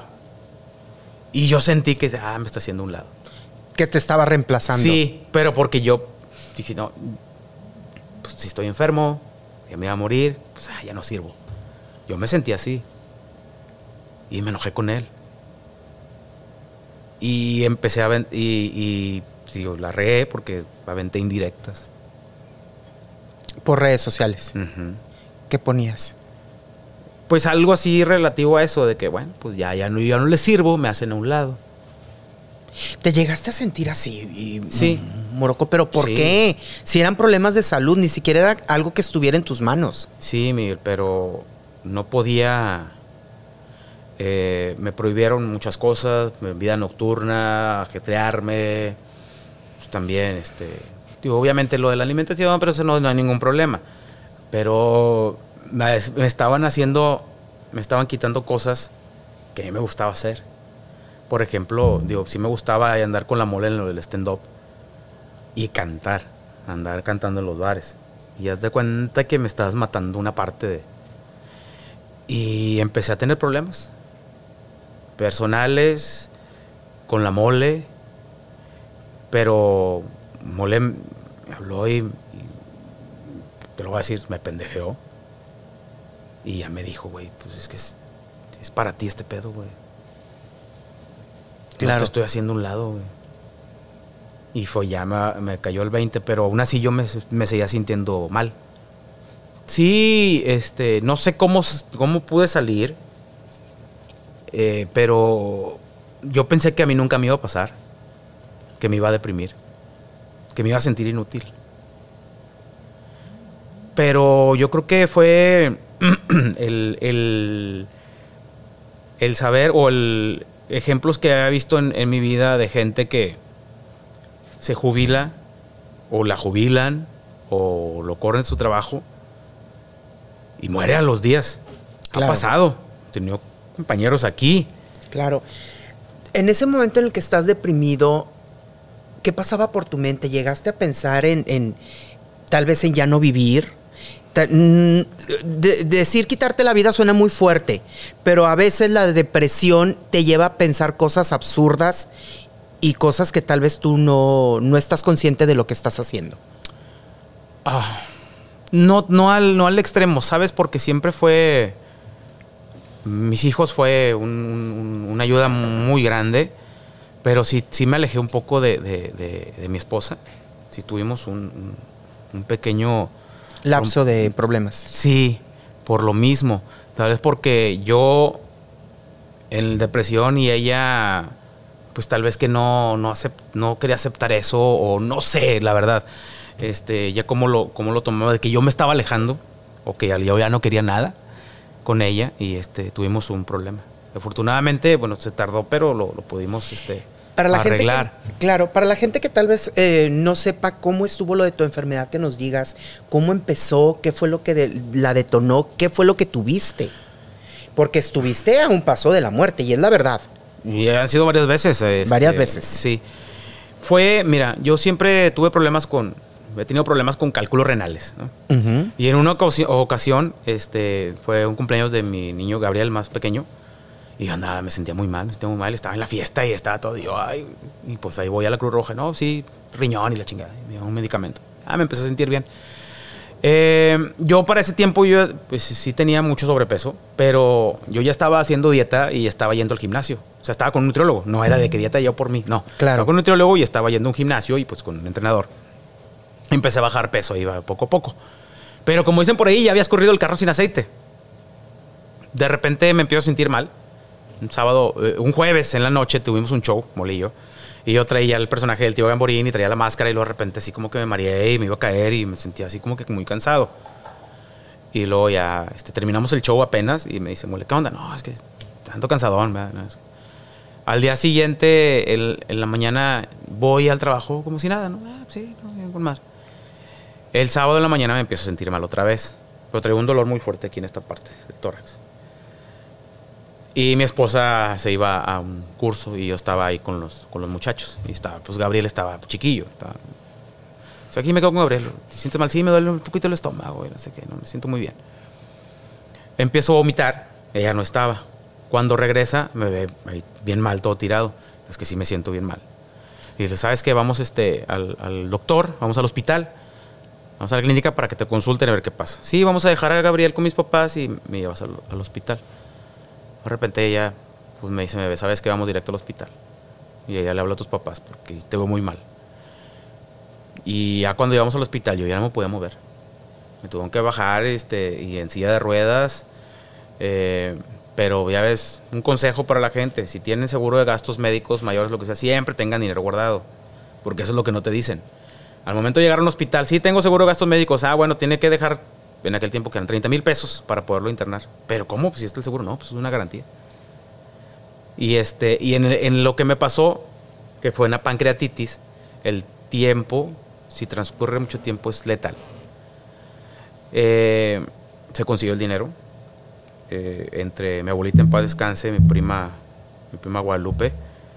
Y yo sentí que me está haciendo un lado. Que te estaba reemplazando. Sí, pero porque yo dije, no, pues si estoy enfermo, ya me iba a morir, pues ya no sirvo. Yo me sentí así. Y me enojé con él. Y empecé a digo, la regué porque aventé indirectas. Por redes sociales. Uh-huh. ¿Qué ponías? Pues algo así relativo a eso de que, bueno, pues ya no les sirvo, me hacen a un lado. ¿Te llegaste a sentir así? Sí. Morocco, ¿pero por qué? Si eran problemas de salud, ni siquiera era algo que estuviera en tus manos. Sí, Miguel, pero no podía. Me prohibieron muchas cosas, vida nocturna, ajetrearme. Pues también, digo, obviamente lo de la alimentación, pero eso no hay ningún problema. Pero me estaban quitando cosas que a mí me gustaba hacer. por ejemplo, digo, sí me gustaba andar con la mole en lo del stand-up y andar cantando en los bares. Y haz de cuenta que me estabas matando una parte de... Y empecé a tener problemas personales con la mole, pero mole me habló y te lo voy a decir, me pendejeó. Y ya me dijo, güey, pues es que es para ti este pedo, güey. Claro. No te estoy haciendo un lado, güey. Y fue ya, me cayó el 20, pero aún así yo me seguía sintiendo mal. Sí, no sé cómo pude salir, pero yo pensé que a mí nunca me iba a pasar, que me iba a deprimir, que me iba a sentir inútil. Pero yo creo que fue el saber o ejemplos que he visto en mi vida de gente que se jubila o la jubilan o lo corren de su trabajo y muere a los días. Claro. Ha pasado. He tenido compañeros aquí. Claro. En ese momento en el que estás deprimido, ¿qué pasaba por tu mente? ¿Llegaste a pensar en tal vez en ya no vivir? Decir quitarte la vida suena muy fuerte, pero a veces la depresión te lleva a pensar cosas absurdas y cosas que tal vez tú no estás consciente de lo que estás haciendo. No al extremo, ¿sabes? Porque siempre fue... Mis hijos fue una ayuda muy grande, pero sí me alejé un poco de mi esposa. Sí tuvimos un pequeño... lapso de problemas. Sí, por lo mismo. Tal vez porque yo en depresión y ella, pues tal vez que no quería aceptar eso, o no sé, la verdad. Ya cómo lo tomaba, de que yo me estaba alejando, o que yo ya no quería nada con ella, y tuvimos un problema. Afortunadamente, bueno, se tardó, pero lo pudimos para la arreglar. Claro, para la gente que tal vez no sepa cómo estuvo lo de tu enfermedad, que nos digas cómo empezó, qué fue lo que la detonó, qué fue lo que tuviste. Porque estuviste a un paso de la muerte, y es la verdad. Y han sido varias veces. Varias veces. Sí. Mira, yo siempre he tenido problemas con cálculos renales, ¿no? Uh-huh. Y en una ocasión, fue un cumpleaños de mi niño Gabriel, más pequeño. Y yo me sentía muy mal, estaba en la fiesta y estaba todo, y pues ahí voy a la Cruz Roja, no, sí, riñón y la chingada, me dio un medicamento. Me empecé a sentir bien. Yo para ese tiempo, pues sí tenía mucho sobrepeso, pero yo ya estaba haciendo dieta y estaba yendo al gimnasio. O sea, estaba con un nutriólogo, no era de que dieta yo por mí, no. Claro. Estaba con un nutriólogo y estaba yendo a un gimnasio y pues con un entrenador. Empecé a bajar peso, iba poco a poco. Pero como dicen por ahí, ya había escurrido el carro sin aceite. De repente me empiezo a sentir mal. Un jueves en la noche tuvimos un show, Molillo, y yo traía el personaje del tío Gamborín y traía la máscara, y luego de repente así como que me mareé y me iba a caer y me sentía así como que muy cansado. Y luego ya terminamos el show apenas y me dice, Mole, ¿qué onda? No, es que ando cansadón, ¿verdad? Al día siguiente, en la mañana, voy al trabajo como si nada, ¿no? Sí, no, bien con madre. El sábado en la mañana me empiezo a sentir mal otra vez, pero traigo un dolor muy fuerte aquí en esta parte del tórax. Y mi esposa se iba a un curso y yo estaba ahí con los muchachos. Y pues Gabriel estaba chiquillo. O sea, aquí me quedo con Gabriel. ¿Te sientes mal? Sí, me duele un poquito el estómago, no sé qué, no me siento muy bien. Empiezo a vomitar, ella no estaba. Cuando regresa, me ve bien mal, todo tirado. Es que sí me siento bien mal. Y dice, ¿sabes qué? Vamos al doctor, vamos al hospital. Vamos a la clínica para que te consulten a ver qué pasa. Sí, vamos a dejar a Gabriel con mis papás y me llevas al hospital. De repente ella pues me dice, ¿sabes qué? Vamos directo al hospital. Y ella le habla a tus papás porque te veo muy mal. Y ya cuando llegamos al hospital yo ya no me podía mover. Me tuvieron que bajar y en silla de ruedas. Pero ya ves, un consejo para la gente. Si tienen seguro de gastos médicos mayores, lo que sea, siempre tengan dinero guardado. Porque eso es lo que no te dicen. Al momento de llegar al hospital, sí tengo seguro de gastos médicos. Bueno, tiene que dejar... En aquel tiempo que eran 30,000 pesos para poderlo internar. ¿Pero cómo? Pues si está el seguro. No, pues es una garantía. Y en lo que me pasó, que fue una pancreatitis, el tiempo, si transcurre mucho tiempo, es letal. Se consiguió el dinero. Entre mi abuelita en paz descanse, mi prima Guadalupe,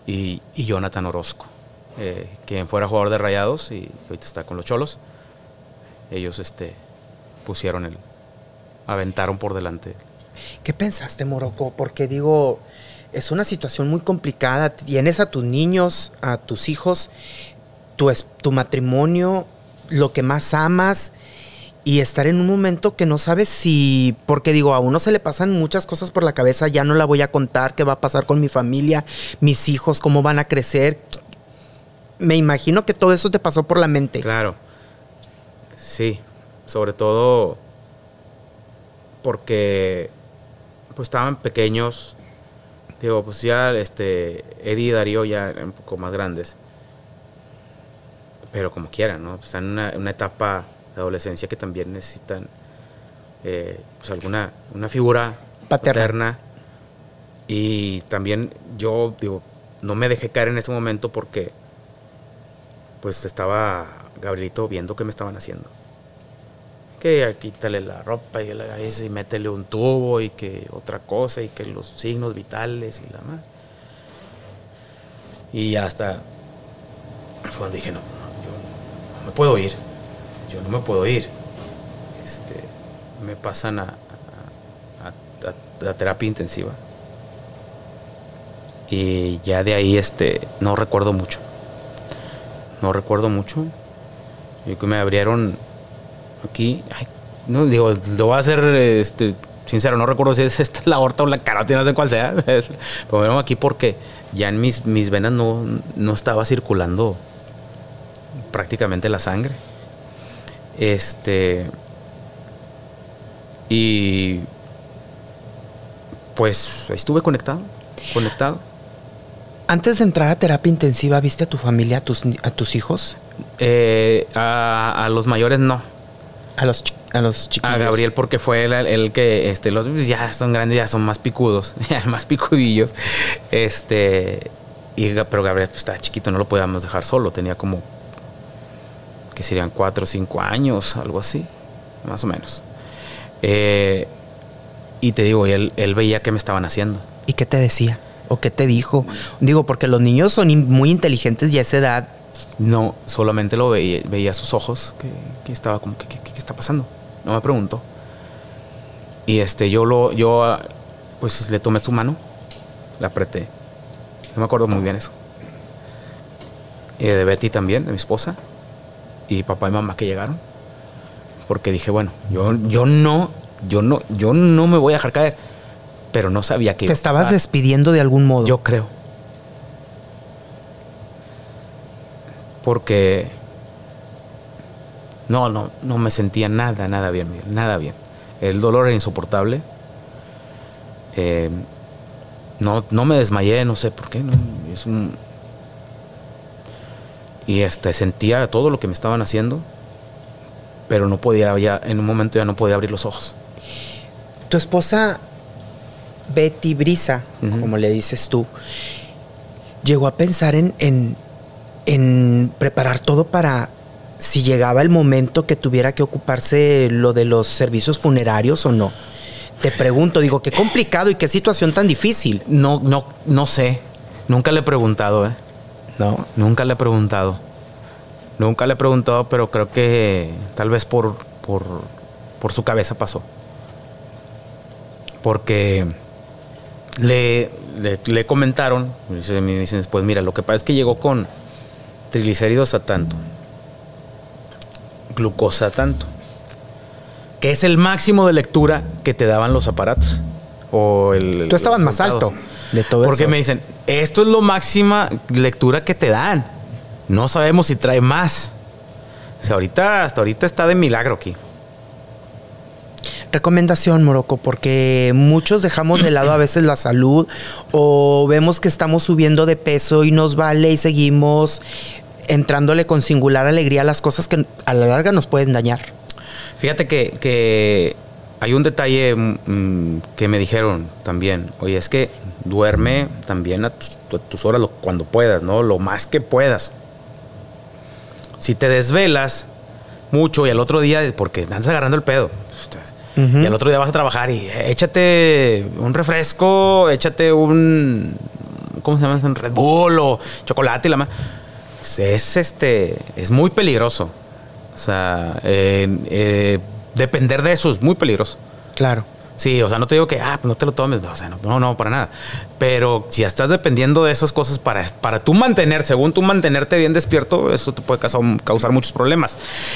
y Jonathan Orozco, quien fuera jugador de Rayados y ahorita está con los Cholos. Ellos aventaron por delante. ¿Qué pensaste, Morocco? Porque digo, es una situación muy complicada. Tienes a tus niños, a tus hijos, tu matrimonio, lo que más amas, y estar en un momento que no sabes si... Porque digo, a uno se le pasan muchas cosas por la cabeza. Ya no la voy a contar. ¿Qué va a pasar con mi familia? Mis hijos, ¿cómo van a crecer? Me imagino que todo eso te pasó por la mente. Claro. Sí. Sobre todo porque pues estaban pequeños. Digo, pues ya Eddie y Darío ya eran un poco más grandes. Pero como quieran, ¿no? Están en una etapa de adolescencia que también necesitan pues una figura paterna. Y también yo, digo, no me dejé caer en ese momento porque pues estaba Gabrielito viendo qué me estaban haciendo. Que quítale la ropa y métele un tubo y que otra cosa y que los signos vitales y la madre. Y hasta fue donde dije, no, yo no me puedo ir. Yo no me puedo ir. Me pasan a terapia intensiva. Y ya de ahí no recuerdo mucho. No recuerdo mucho. Y que me abrieron aquí, no digo, lo voy a hacer sincero, no recuerdo si es la aorta o la carótida, no sé cuál sea. Pero me aquí porque ya en mis venas no estaba circulando prácticamente la sangre. Y pues estuve conectado. Antes de entrar a terapia intensiva, ¿viste a tu familia, a tus hijos? A los mayores no. A los chiquillos. A Gabriel porque fue el que los ya son grandes, ya son más picudos, más picudillos. Pero Gabriel pues, estaba chiquito, no lo podíamos dejar solo, tenía como que serían 4 o 5 años, algo así, más o menos. Y te digo, él veía qué me estaban haciendo. ¿Y qué te decía? ¿O qué te dijo? Digo, porque los niños son muy inteligentes y a esa edad. No, solamente lo veía sus ojos, que estaba como, ¿qué está pasando? No me preguntó. Y yo pues le tomé su mano, la apreté. No me acuerdo muy bien eso. De Betty también, de mi esposa, y papá y mamá que llegaron. Porque dije, bueno, yo no me voy a dejar caer. Pero no sabía que... ¿Te estabas despidiendo de algún modo? Yo creo. Porque no me sentía nada bien, Miguel, nada bien. El dolor era insoportable. No me desmayé, no sé por qué. Y sentía todo lo que me estaban haciendo, pero no podía, en un momento ya no podía abrir los ojos. Tu esposa Betty Brisa, como le dices tú, llegó a pensar en preparar todo para si llegaba el momento que tuviera que ocuparse lo de los servicios funerarios o no. Te pregunto, digo, qué complicado y qué situación tan difícil. No sé. Nunca le he preguntado, ¿eh? No. Nunca le he preguntado. Pero creo que tal vez por su cabeza pasó. Porque le comentaron, me dicen después, mira, lo que pasa es que llegó con triglicéridos a tanto, glucosa a tanto, que es el máximo de lectura que te daban los aparatos. Tú estabas más alto de todo eso. Porque me dicen, esto es lo máxima lectura que te dan. No sabemos si trae más. O sea, hasta ahorita está de milagro aquí. Recomendación, Morocco, porque muchos dejamos de lado a veces la salud o vemos que estamos subiendo de peso y nos vale y seguimos entrándole con singular alegría a las cosas que a la larga nos pueden dañar. Fíjate que hay un detalle que me dijeron también. Oye, es que duerme también a tus horas cuando puedas, ¿no? Lo más que puedas. Si te desvelas mucho y al otro día, porque andas agarrando el pedo, y al otro día vas a trabajar y échate un refresco, échate un ¿cómo se llama? Red Bull o chocolate y la más. Es muy peligroso. O sea, depender de eso es muy peligroso. Claro. Sí, o sea, no te digo que, pues no te lo tomes, o sea, no, para nada. Pero si estás dependiendo de esas cosas para tú según tú mantenerte bien despierto, eso te puede causar muchos problemas.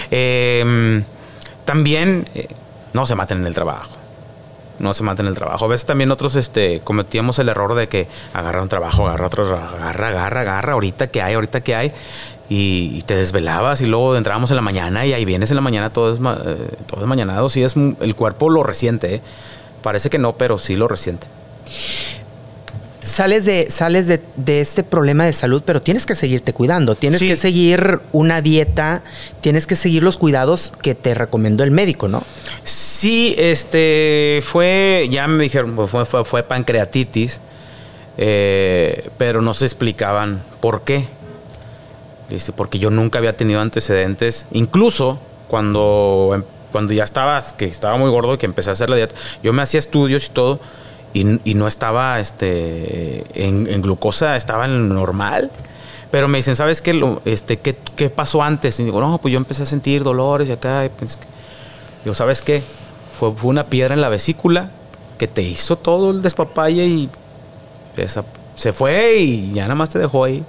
También, no se maten en el trabajo. No se maten en el trabajo. A veces también nosotros cometíamos el error de que agarra un trabajo, agarra otro, agarra, ahorita que hay. Y te desvelabas y luego entrábamos en la mañana y ahí vienes en la mañana todo desmañanado. Sí, el cuerpo lo resiente, ¿eh? Parece que no, pero sí lo resiente. Sales de este problema de salud, pero tienes que seguirte cuidando. Tienes que seguir una dieta, tienes que seguir los cuidados que te recomendó el médico, ¿no? Sí, ya me dijeron, fue pancreatitis, pero no se explicaban por qué. Porque yo nunca había tenido antecedentes, incluso cuando ya estaba muy gordo y que empecé a hacer la dieta, yo me hacía estudios y todo y no estaba en glucosa, estaba en normal. Pero me dicen, ¿sabes qué? ¿Qué pasó antes? Y digo, no, pues yo empecé a sentir dolores y acá. Digo, ¿sabes qué? Fue una piedra en la vesícula que te hizo todo el despapalle y se fue y ya nada más te dejó ahí.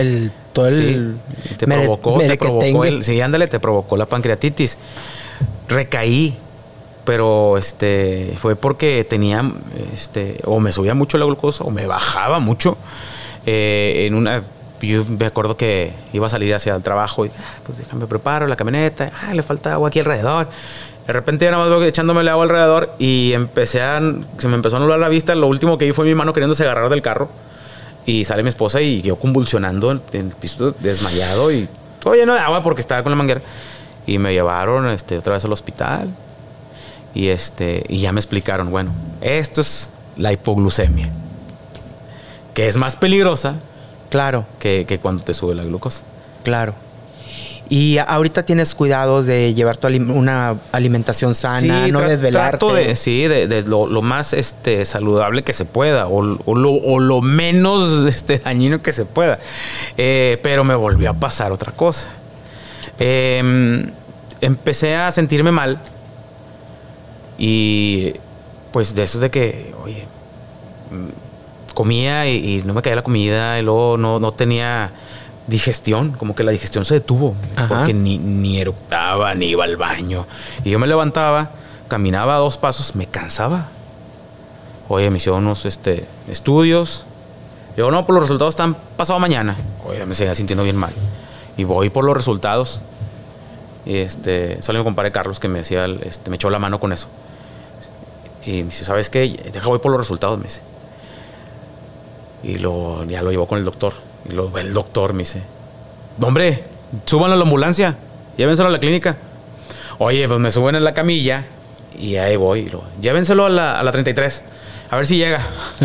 Te provocó te provocó la pancreatitis. Recaí, pero fue porque tenía o me subía mucho la glucosa o me bajaba mucho. Yo me acuerdo que iba a salir hacia el trabajo y pues déjame preparo la camioneta, le falta agua aquí alrededor. De repente ya nada más voy echándome agua alrededor y se me empezó a nublar la vista. Lo último que vi fue mi mano queriéndose agarrar del carro. Y sale mi esposa y yo convulsionando en el piso, desmayado y todo lleno de agua porque estaba con la manguera. Y me llevaron otra vez al hospital. Y ya me explicaron, bueno, esto es la hipoglucemia, que es más peligrosa, claro, que cuando te sube la glucosa. Claro. Y ahorita tienes cuidados de llevar una alimentación sana, no desvelarte. Trato de lo más saludable que se pueda o lo menos dañino que se pueda. Pero me volvió a pasar otra cosa. Empecé a sentirme mal y pues de eso de que, oye, comía y no me caía la comida y luego no tenía digestión, como que la digestión se detuvo. Ajá. Porque ni eructaba, ni iba al baño. Y yo me levantaba, caminaba 2 pasos, me cansaba. Oye, me hicieron unos estudios. Yo, no, por los resultados están pasado mañana. Oye, me seguía sintiendo bien mal. Y voy por los resultados. Y solo mi compadre Carlos que me decía, me echó la mano con eso. Y me dice, ¿sabes qué? Deja, voy por los resultados, me dice. Y ya lo llevó con el doctor. Y luego ve el doctor, me dice, hombre, súbanlo a la ambulancia, llévenselo a la clínica. Oye, pues me suben en la camilla y ahí voy. Y luego, llévenselo a la 33, a ver si llega.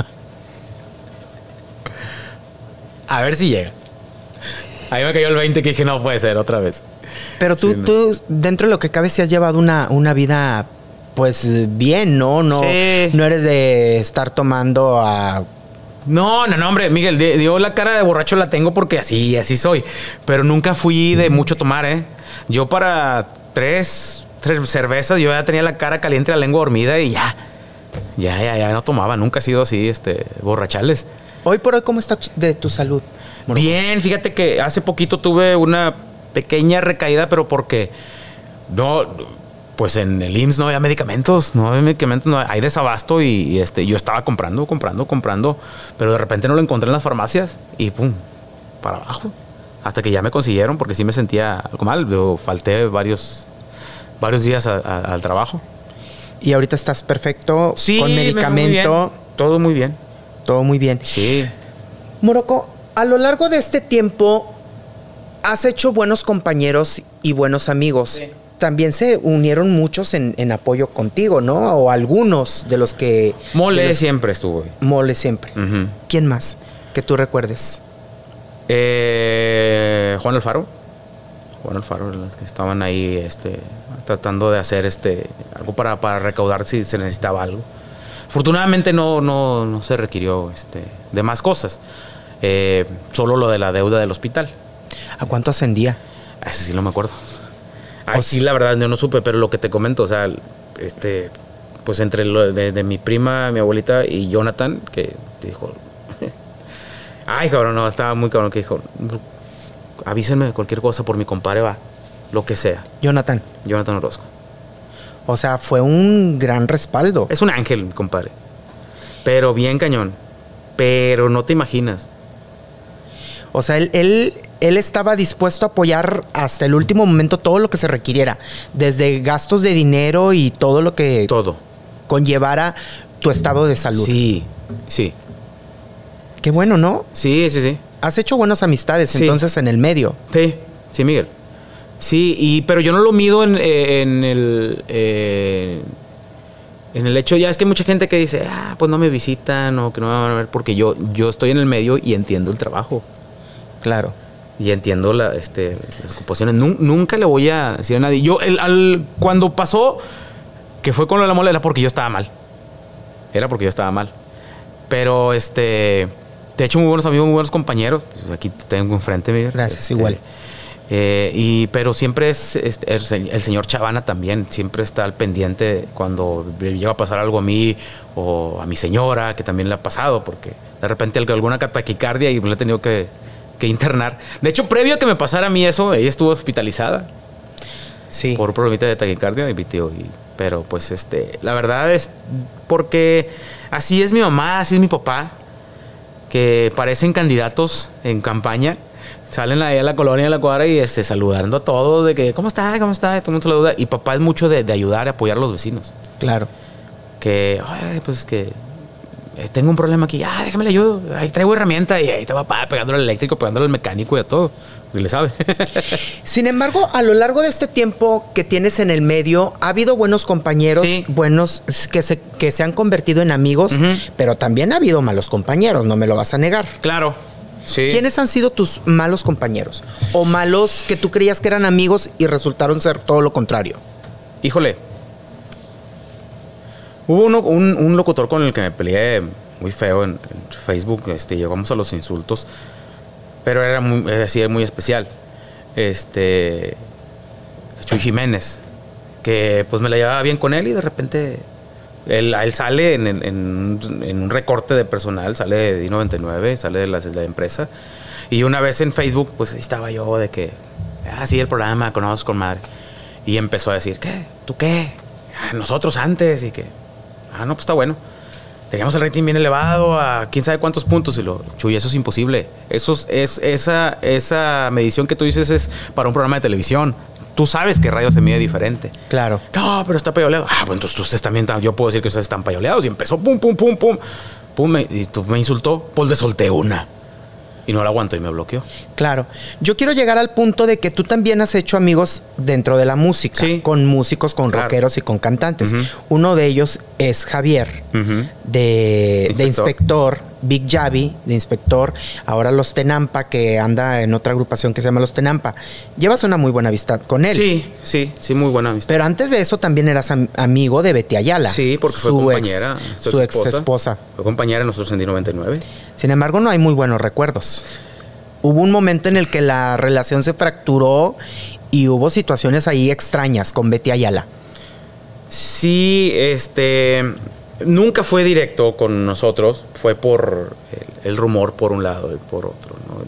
A ver si llega. Ahí me cayó el 20 que dije, no puede ser, otra vez. Pero tú, dentro de lo que cabe, sí has llevado una vida, pues, bien, ¿no? No, sí. No eres de estar tomando a... No, hombre, Miguel, yo la cara de borracho la tengo porque así soy. Pero nunca fui de mucho tomar, ¿eh? Yo para 3 cervezas, yo ya tenía la cara caliente, la lengua dormida y ya no tomaba. Nunca he sido así, borrachales. Hoy por hoy, ¿cómo está de tu salud? Bueno, bien, fíjate que hace poquito tuve una pequeña recaída, pero porque pues en el IMSS no había medicamentos, no hay desabasto y yo estaba comprando, pero de repente no lo encontré en las farmacias y pum, para abajo. Hasta que ya me consiguieron porque sí me sentía algo mal. Yo falté varios días al trabajo. ¿Y ahorita estás perfecto? Sí, con medicamento. Todo muy bien. Todo muy bien. Sí. Morocco, a lo largo de este tiempo has hecho buenos compañeros y buenos amigos. Sí. También se unieron muchos en apoyo contigo, ¿no? O algunos de los que... Mole siempre estuvo. Mole siempre. Uh-huh. ¿Quién más que tú recuerdes? Juan Alfaro, los que estaban ahí tratando de hacer algo para recaudar si se necesitaba algo. Afortunadamente no se requirió de más cosas. Solo lo de la deuda del hospital. ¿A cuánto ascendía? Ese sí no me acuerdo. Ay, sí, la verdad, yo no supe, pero lo que te comento, o sea, pues entre lo de mi prima, mi abuelita y Jonathan, que dijo, ay, cabrón, no, estaba muy cabrón, que dijo, avísenme de cualquier cosa por mi compadre, va, lo que sea. Jonathan Orozco. O sea, fue un gran respaldo. Es un ángel, mi compadre. Pero bien cañón. Pero no te imaginas. O sea, él estaba dispuesto a apoyar hasta el último momento todo lo que se requiriera. Desde gastos de dinero y todo lo que... Todo. Conllevara tu estado de salud. Sí, sí. Qué bueno, ¿no? Sí, sí, sí. Has hecho buenas amistades, sí. Entonces, en el medio. Sí, sí, Miguel. Sí, pero yo no lo mido en el hecho, ya es que hay mucha gente que dice, pues no me visitan o que no me van a ver, porque yo estoy en el medio y entiendo el trabajo. Claro. Y entiendo las ocupaciones. Nunca le voy a decir a nadie. Yo, cuando pasó, que fue con lo de la mole, era porque yo estaba mal. Pero, de hecho, muy buenos amigos, muy buenos compañeros. Pues aquí te tengo enfrente, Miguel. Gracias, igual. Pero siempre es el señor Chavana también, siempre está al pendiente cuando llega a pasar algo a mí o a mi señora, que también le ha pasado, porque de repente alguna taquicardia y le he tenido que internar. De hecho, previo a que me pasara a mí eso, ella estuvo hospitalizada. Sí. Por un problemita de taquicardia, pero pues la verdad es porque así es mi mamá, así es mi papá, que parecen candidatos en campaña. Salen ahí a la colonia, a la cuadra y saludando a todos de que, ¿cómo está? Y todo el mundo saluda. Y papá es mucho de ayudar, a apoyar a los vecinos. Claro. Que, pues que tengo un problema aquí. Déjame le ayudo. Ahí traigo herramienta. Y ahí está papá pegándole al eléctrico, pegándole al mecánico y a todo. Y le sabe. Sin embargo, a lo largo de este tiempo que tienes en el medio, ha habido buenos compañeros, sí, buenos que se han convertido en amigos, pero también ha habido malos compañeros, no me lo vas a negar. Claro. Sí. ¿Quiénes han sido tus malos compañeros? O malos que tú creías que eran amigos y resultaron ser todo lo contrario. Híjole. Hubo un locutor con el que me peleé muy feo en Facebook. Llegamos a los insultos. Pero era muy especial. Chuy Jiménez. Que pues me la llevaba bien con él y de repente... Él sale en un recorte de personal, sale de I-99, sale de la empresa. Y una vez en Facebook, pues ahí estaba yo de que, sí, el programa, conozco con madre. Y empezó a decir, ¿qué? ¿Tú qué? Nosotros antes. Y que, no, pues está bueno. Teníamos el rating bien elevado a quién sabe cuántos puntos. Y Chuy, eso es imposible. Esa medición que tú dices es para un programa de televisión. Tú sabes que radio se mide diferente. Claro. No, pero está payoleado. Bueno, entonces ustedes también, yo puedo decir que ustedes están payoleados. Y empezó pum, pum, pum, pum. Y tú me insultó. Pues le solté una. Y no la aguanto y me bloqueó. Claro. Yo quiero llegar al punto de que tú también has hecho amigos dentro de la música. Sí. Con músicos, con rockeros y con cantantes. Uno de ellos es Javier, de Inspector, Big Javi, de Inspector. Ahora Los Tenampa, que anda en otra agrupación que se llama Los Tenampa. Llevas una muy buena amistad con él. Sí, muy buena amistad. Pero antes de eso también eras amigo de Betty Ayala. Sí, porque fue compañera. Su ex esposa. Fue compañera en nosotros en I-99. Sin embargo, no hay muy buenos recuerdos. Hubo un momento en el que la relación se fracturó y hubo situaciones ahí extrañas con Betty Ayala. Sí, nunca fue directo con nosotros. Fue por el rumor por un lado y por otro, ¿no?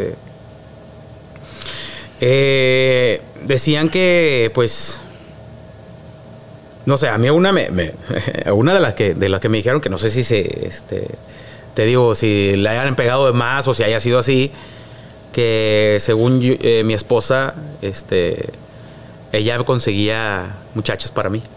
Decían que, pues... No sé, a mí una de las que me dijeron, que no sé si te digo, si le hayan pegado de más o si haya sido así, que según mi esposa, ella conseguía muchachas para mí.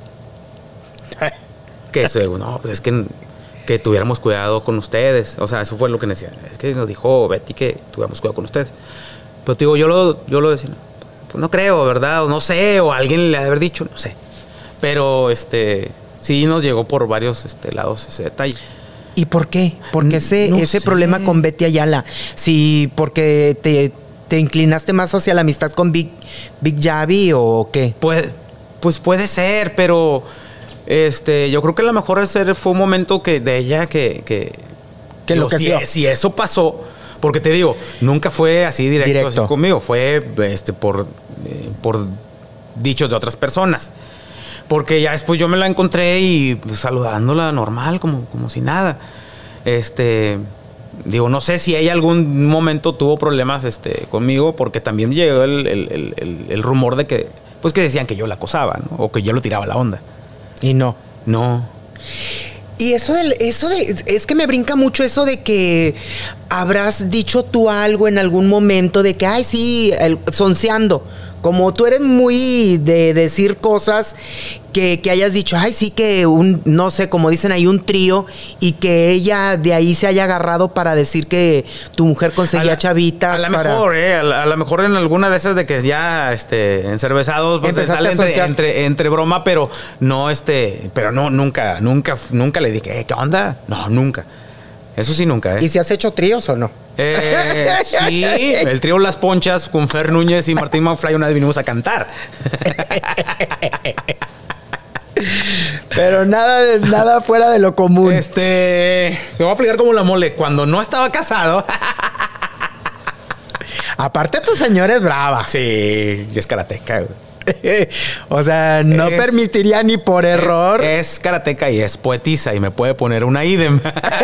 Que no, pues es que tuviéramos cuidado con ustedes. O sea, eso fue lo que decía. Es que nos dijo Betty que tuviéramos cuidado con ustedes. Pero te digo, yo lo decía, pues no creo, ¿verdad? O no sé, o alguien le ha de haber dicho, no sé. Pero sí nos llegó por varios lados ese detalle. ¿Y por qué? Porque ese problema con Betty Ayala. Sí, porque te inclinaste más hacia la amistad con Big Javi o qué. Pues puede ser, pero yo creo que a lo mejor fue un momento de ella que enloqueció. Si eso pasó, Porque te digo, nunca fue así directo. Así conmigo. Fue por dichos de otras personas. Porque ya después yo me la encontré y pues, saludándola normal, como si nada. Digo, no sé si ella algún momento tuvo problemas conmigo, porque también llegó el rumor de que, pues que decían que yo la acosaba, ¿no? O que yo lo tiraba la onda. Y no. No. Y es que me brinca mucho eso de que habrás dicho tú algo en algún momento de que, ay, sí, sonceando. Como tú eres muy de decir cosas que hayas dicho, ay, sí, que no sé, como dicen ahí, un trío, y que ella de ahí se haya agarrado para decir que tu mujer conseguía chavitas. A lo mejor en alguna de esas de que ya encervezados, pues sale entre broma, pero no, nunca le dije, ¿qué onda? No, nunca. Eso sí, nunca, ¿Y si has hecho tríos o no? Sí, el trío Las Ponchas con Fer Núñez y Martín Manfly una vez vinimos a cantar. Pero nada fuera de lo común. Me voy a aplicar como la mole. Cuando no estaba casado. Aparte, tu señora es brava. Sí, y es karateca, güey. O sea, no permitiría ni por error. Es karateca y es poetisa y me puede poner una idem.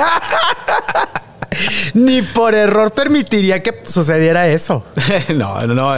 Ni por error permitiría que sucediera eso. No.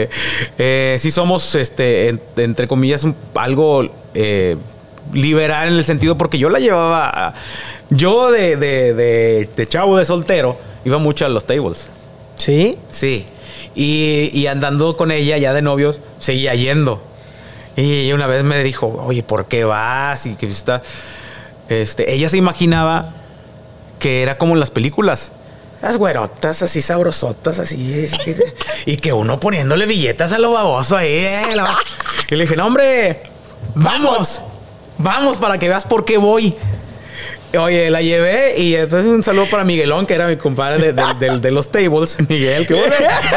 Sí somos, entre comillas, algo liberal en el sentido, porque yo la llevaba. Yo de chavo, de soltero, iba mucho a los tables. ¿Sí? Sí. Y andando con ella ya de novios, seguía yendo. Y una vez me dijo, oye, ¿por qué vas? Y que está. Ella se imaginaba que era como en las películas. Las güerotas así sabrosotas, así. Y que uno poniéndole billetas a lo baboso ahí. Y le dije, no, hombre, vamos para que veas por qué voy. Oye, la llevé y entonces un saludo para Miguelón, que era mi compadre de los tables. Miguel, que bueno.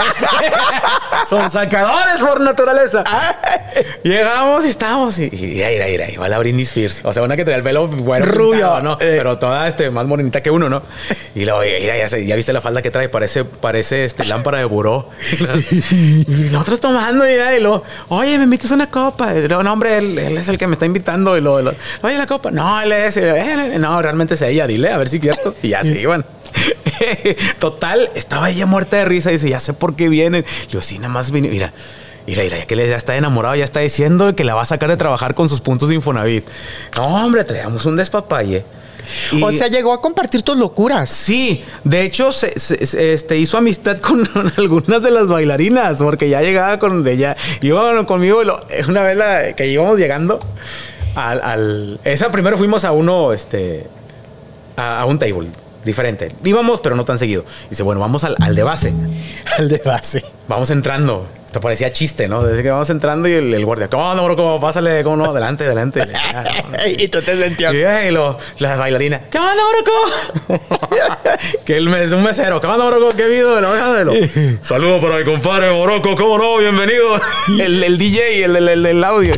Son sacadores por naturaleza. Llegamos y estábamos y ahí va la Britney Spears. O sea, una que tenía el pelo bueno, rubio, pintado, ¿no? Pero toda más morenita que uno, ¿no? Y luego, mira, ya viste la falda que trae, parece lámpara de buró. Y nosotros tomando y luego, oye, me invitas una copa. Y luego, no, hombre, él es el que me está invitando. Y luego, oye, la copa. No, él es. No, realmente es ella, dile, a ver si es cierto. Y ya se iban. Total, estaba ella muerta de risa y dice, ya sé por qué vienen. Le digo, sí, nada más vine. Mira, ya que ya está enamorado, ya está diciendo que la va a sacar de trabajar con sus puntos de Infonavit. No, hombre, traíamos un despapalle. O sea, llegó a compartir tus locuras. Sí, de hecho hizo amistad con algunas de las bailarinas, porque ya llegaba con ella. Iba conmigo una vez que íbamos llegando esa primero fuimos a uno a un table diferente. Íbamos, pero no tan seguido. Dice, bueno, vamos al de base. Al de base. Vamos entrando. Esto parecía chiste, ¿no? Desde que vamos entrando y el guardia, ¿cómo no, bro? Pásale, ¿cómo no? Adelante. Y tú te sentías. Y las bailarinas, ¿qué onda, bro? Que es un mesero, ¿qué onda, bro? ¿Qué vido? Saludos para mi compadre Morocco, ¿cómo no? Bienvenido. El DJ, el del audio.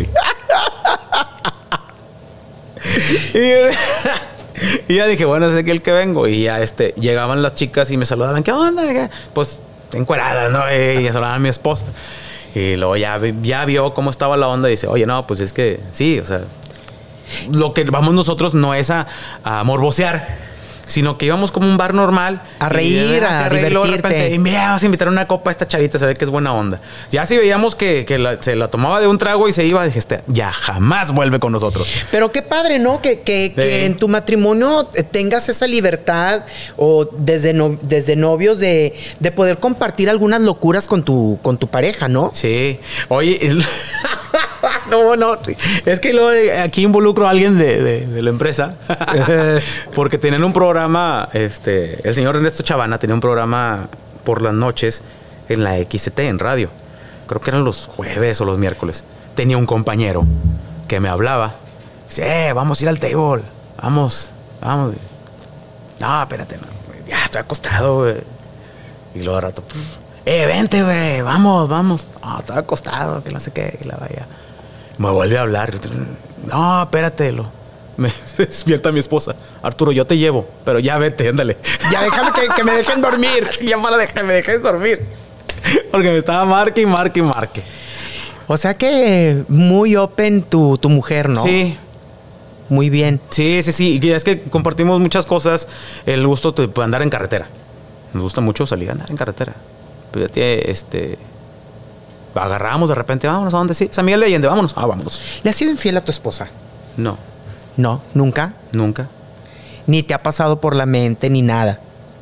Y ya dije, bueno, es aquel que vengo. Y ya llegaban las chicas y me saludaban, ¿qué onda? Pues encueradas, ¿no? Y saludaban a mi esposa. Y luego ya vio cómo estaba la onda y dice, oye, no, pues es que sí, o sea, lo que vamos nosotros no es a morbosear, sino que íbamos como un bar normal. A reír, a divertirte. De repente, mira, vas a invitar una copa a esta chavita, se ve que es buena onda. Ya si veíamos que se la tomaba de un trago y se iba, dije, ya jamás vuelve con nosotros. Pero qué padre, ¿no? Que en tu matrimonio tengas esa libertad o desde novios de poder compartir algunas locuras con tu pareja, ¿no? Sí. Oye, no. Es que aquí involucro a alguien de la empresa. Porque tenían un programa, el señor Ernesto Chavana tenía un programa por las noches en la XT, en radio. Creo que eran los jueves o los miércoles. Tenía un compañero que me hablaba. Dice, vamos a ir al table. Vamos. No, espérate. No. Ya, estoy acostado, güey. Y luego de rato, vente, güey. Vamos. No, estaba acostado, que no sé qué, que la vaya. Me vuelve a hablar. No, espérate. me despierta mi esposa. Arturo, yo te llevo, pero ya vete, ándale. Ya déjame que me dejen dormir. Sí, ya para que me dejes dormir. Porque me estaba marque y marque y marque. O sea que muy open tu mujer, ¿no? Sí. Muy bien. Sí. Y es que compartimos muchas cosas. El gusto de andar en carretera. Nos gusta mucho salir a andar en carretera. Fíjate, agarramos de repente, vámonos a donde sí. San Miguel de Allende, vámonos. Vámonos. ¿Le has sido infiel a tu esposa? No, No, nunca. nunca. Ni te ha pasado por la mente ni nada.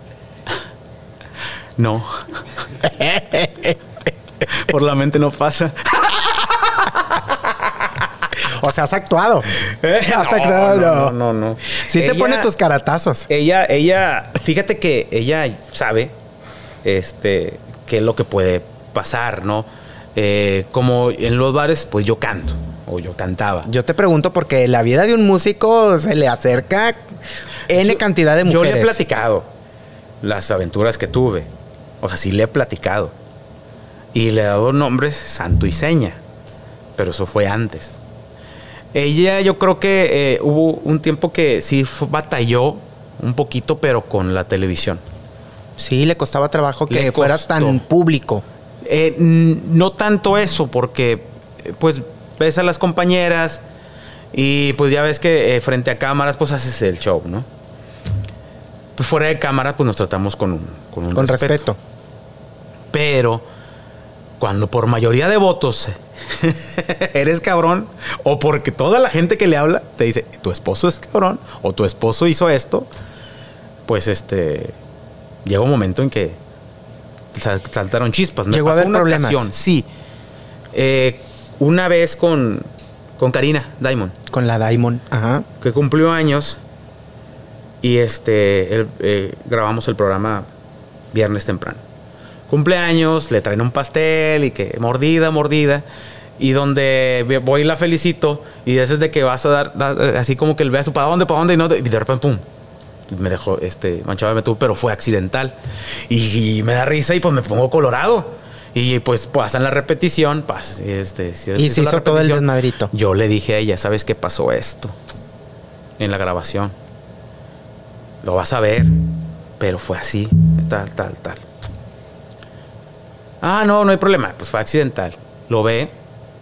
No. Por la mente no pasa. O sea, has actuado. Has actuado, No. Sí te pone tus caratazos. Ella, fíjate que ella sabe, qué es lo que puede pasar, ¿no? Como en los bares, pues yo canto, o yo cantaba. Yo te pregunto porque la vida de un músico se le acerca N cantidad de mujeres. Yo le he platicado las aventuras que tuve. O sea, sí le he platicado. Y le he dado nombres santo y seña. Pero eso fue antes. Ella, yo creo que hubo un tiempo que sí batalló un poquito, pero con la televisión. Sí, le costaba trabajo que Le fueras costó. tan público. No tanto eso, porque pues ves a las compañeras y pues ya ves que frente a cámaras pues haces el show, ¿no? Pues fuera de cámara pues nos tratamos con respeto. Pero cuando por mayoría de votos eres cabrón, o porque toda la gente que le habla te dice tu esposo es cabrón o tu esposo hizo esto, pues llega un momento en que saltaron chispas. Me Llegó a pasó haber una problemas. ocasión, sí. Una vez con Karina Diamond, Con la Diamond. Ajá. que cumplió años, y grabamos el programa viernes temprano. Cumpleaños, le traen un pastel y que mordida. Y donde voy y la felicito, y ese es de que vas a dar así como que el beso, ¿para dónde? Y no, y de repente, pum. Me dejó manchado de metú, pero fue accidental. Y me da risa y pues me pongo colorado. Y pues pasan la repetición. Y se hizo todo el desmadrito. Yo le dije a ella, ¿sabes qué pasó esto? En la grabación. Lo vas a ver. Pero fue así. Tal. Ah, no hay problema. Pues fue accidental. Lo ve.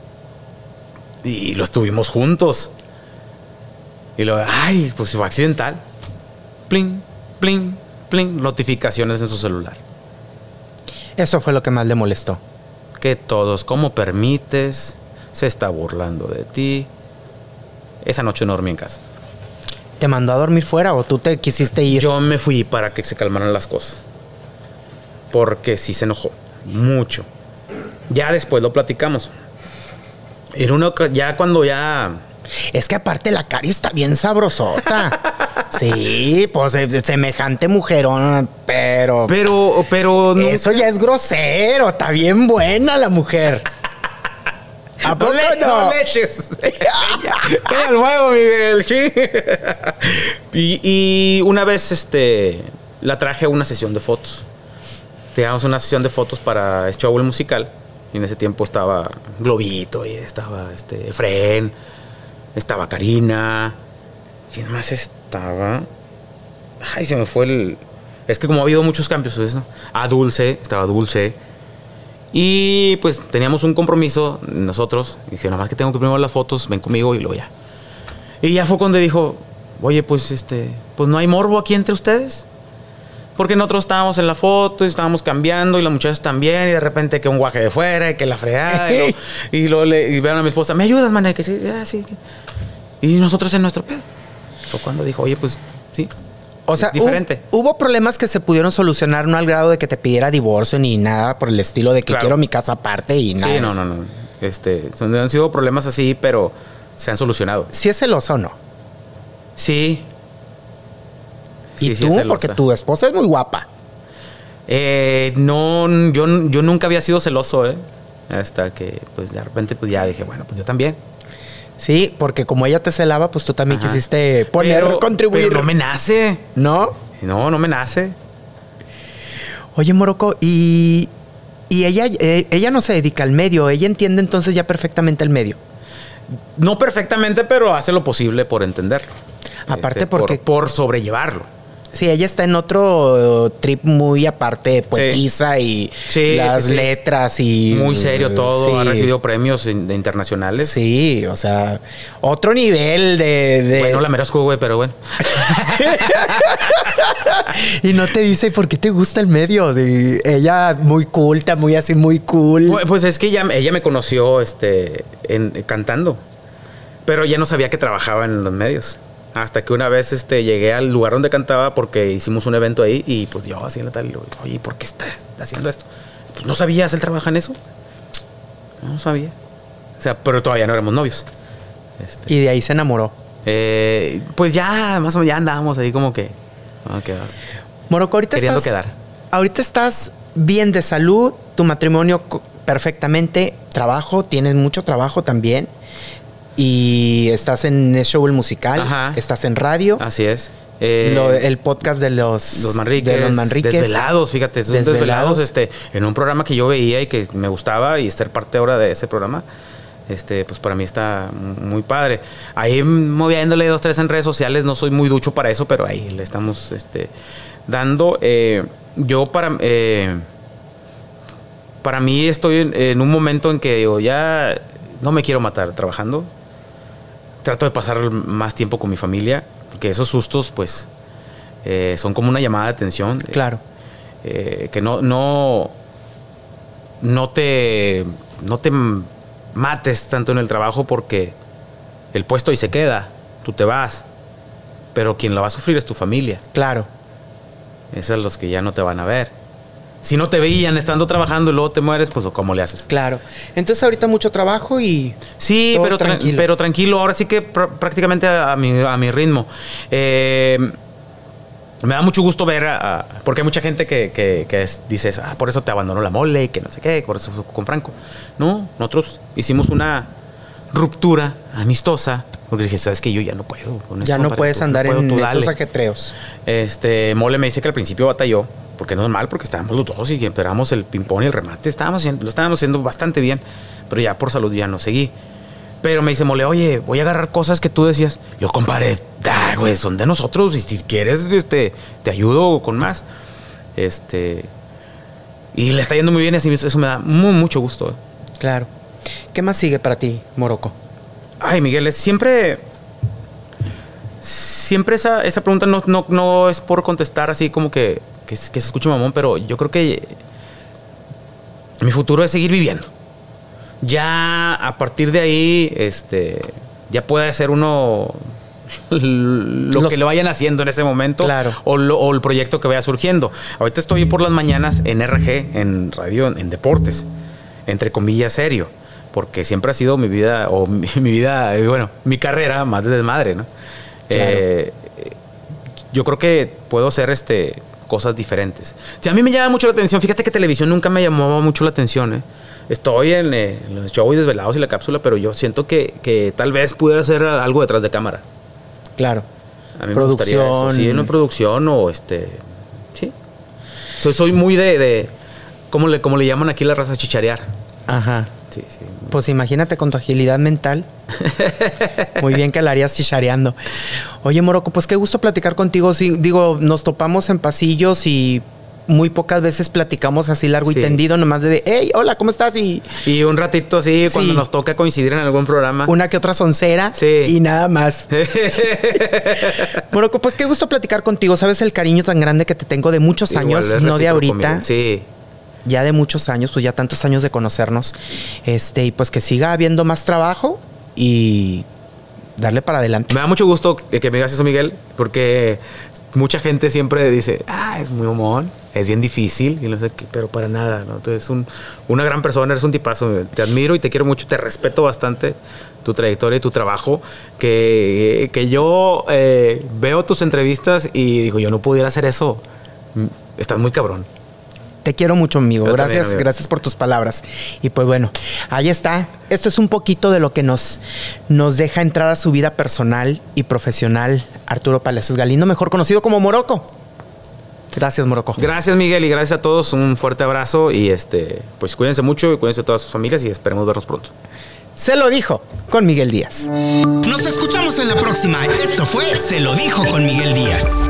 Y lo estuvimos juntos. Y ay, pues fue accidental. Pling, pling, pling. Notificaciones en su celular. Eso fue lo que más le molestó. Que todos, ¿cómo permites? Se está burlando de ti. Esa noche no dormí en casa. ¿Te mandó a dormir fuera o tú te quisiste ir? Yo me fui para que se calmaran las cosas. Porque sí se enojó. Mucho. Ya después lo platicamos. Ya cuando ya... Es que aparte la Cari está bien sabrosota. Sí, pues semejante mujerón, pero eso ya es grosero. Está bien buena la mujer. ¿A poco no? leches. El huevo, Miguel. Sí. Y una vez la traje a una sesión de fotos. Teníamos una sesión de fotos para el show el musical. Y en ese tiempo estaba Globito y estaba Efren. Estaba Karina. ¿Quién más estaba? Ay, se me fue Es que como ha habido muchos cambios, ¿no? Estaba Dulce. Y pues teníamos un compromiso nosotros. Y dije, nada más que tengo que primero las fotos, ven conmigo y luego ya. Y ya fue cuando dijo, oye, pues pues no hay morbo aquí entre ustedes. Porque nosotros estábamos en la foto y estábamos cambiando y las muchachas también. Y de repente que un guaje de fuera y que la fregada. y luego y vieron a mi esposa, ¿me ayudas, mané? Que sí, sí. Y nosotros en nuestro pedo. Fue cuando dijo, oye, pues sí. O sea, diferente. Hubo problemas que se pudieron solucionar, no al grado de que te pidiera divorcio ni nada por el estilo de que quiero mi casa aparte y nada. Sí, no. Han sido problemas así, pero se han solucionado. ¿Sí es celosa o no? Sí. ¿Y tú? Porque tu esposa es muy guapa. No, yo nunca había sido celoso, hasta que, pues, de repente, pues, ya dije, bueno, pues, yo también. Sí, porque como ella te celaba, pues, tú también quisiste contribuir. Pero no me nace. ¿No? No me nace. Oye, Morocco, y ella no se dedica al medio. Ella entiende entonces ya perfectamente el medio. No perfectamente, pero hace lo posible por entenderlo. Aparte porque... Por sobrellevarlo. Sí, ella está en otro trip muy aparte, poetisa y las letras y... Muy serio todo, ha recibido premios internacionales. Sí, o sea, otro nivel de... Bueno, la merezco, güey, pero bueno. Y no te dice por qué te gusta el medio. Ella muy culta, muy así, muy cool. Pues es que ella me conoció cantando, pero ya no sabía que trabajaba en los medios. Hasta que una vez llegué al lugar donde cantaba porque hicimos un evento ahí y pues yo así en la tal, oye, ¿por qué estás haciendo esto? Pues no sabías, él trabaja en eso. No sabía. O sea, pero todavía no éramos novios. Y de ahí se enamoró. Pues ya, más o menos, ya andábamos ahí como que... ¿Qué vas? Morocco, ahorita estás bien de salud, tu matrimonio perfectamente, trabajo, tienes mucho trabajo también. Y estás en el show El Musical. Ajá. Estás en radio. Así es. El podcast de los Manríquez. Desvelados, fíjate. Desvelados. En un programa que yo veía y que me gustaba y estar parte ahora de ese programa. Pues para mí está muy padre. Ahí moviéndole 2, 3 en redes sociales. No soy muy ducho para eso, pero ahí le estamos dando. Yo para mí estoy en un momento en que digo, ya no me quiero matar trabajando. Trato de pasar más tiempo con mi familia, porque esos sustos, pues, son como una llamada de atención. Claro. Que no te mates tanto en el trabajo, porque el puesto ahí se queda, tú te vas, pero quien lo va a sufrir es tu familia. Claro. Esos son los que ya no te van a ver. Si no te veían estando trabajando y luego te mueres, pues ¿cómo le haces? Claro. Entonces ahorita mucho trabajo y... Sí, pero tranquilo. Ahora sí que prácticamente a mi ritmo. Me da mucho gusto ver, porque hay mucha gente que dice, por eso te abandonó la mole y que no sé qué, por eso fue con Franco. No, nosotros hicimos una ruptura amistosa, porque dije, sabes que yo ya no puedo. Con ya no puedes andar en esos ajetreos. Mole me dice que al principio batalló, porque no es mal, porque estábamos los dos y esperábamos el ping-pong y el remate. Lo estábamos haciendo bastante bien, pero ya por salud ya no seguí. Pero me dice Mole, oye, voy a agarrar cosas que tú decías. Yo, compadre, güey, son de nosotros y si quieres, te ayudo con más. Y le está yendo muy bien y eso me da mucho gusto. Claro. ¿Qué más sigue para ti, Morocco? Ay, Miguel, siempre esa pregunta no es por contestar así como que se escuche mamón, pero yo creo que mi futuro es seguir viviendo. Ya a partir de ahí, ya puede hacer uno lo que le vayan haciendo en ese momento, claro. o el proyecto que vaya surgiendo. Ahorita estoy por las mañanas en RG, en radio, en deportes, entre comillas serio, porque siempre ha sido mi vida, mi carrera más de desmadre, ¿no? Claro. Yo creo que puedo hacer cosas diferentes. Sí, a mí me llama mucho la atención. Fíjate que televisión nunca me llamaba mucho la atención. Estoy en los shows Desvelados y La Cápsula, pero yo siento que tal vez pudiera hacer algo detrás de cámara. Claro. A mí me gustaría eso. Sí, en una producción o sí. Soy muy de ¿cómo le llaman aquí la raza? Chicharear. Ajá. Sí. Pues imagínate con tu agilidad mental. Muy bien que la harías chichareando. Oye, Morocco, pues qué gusto platicar contigo. Sí, digo, nos topamos en pasillos y muy pocas veces platicamos así largo y tendido, nomás de hey, hola, ¿cómo estás? Y un ratito así, cuando nos toca coincidir en algún programa. Una que otra soncera y nada más. Morocco, pues qué gusto platicar contigo. Sabes el cariño tan grande que te tengo de muchos años, no de ahorita. Sí. Ya de muchos años, pues ya tantos años de conocernos. Y pues que siga habiendo más trabajo y darle para adelante. Me da mucho gusto que me digas eso, Miguel, porque mucha gente siempre dice, es muy homón, es bien difícil, y no sé qué, pero para nada, ¿no? Entonces, una gran persona, eres un tipazo, te admiro y te quiero mucho, te respeto bastante tu trayectoria y tu trabajo, que yo veo tus entrevistas y digo, yo no pudiera hacer eso, estás muy cabrón. Te quiero mucho, amigo. Gracias, amigo. Gracias por tus palabras. Y pues bueno, ahí está. Esto es un poquito de lo que nos deja entrar a su vida personal y profesional Arturo Palacios Galindo, mejor conocido como Morocco. Gracias, Morocco. Gracias, Miguel, y gracias a todos. Un fuerte abrazo y pues cuídense mucho y cuídense todas sus familias y esperemos vernos pronto. Se lo dijo con Miguel Díaz. Nos escuchamos en la próxima. Esto fue Se lo dijo con Miguel Díaz.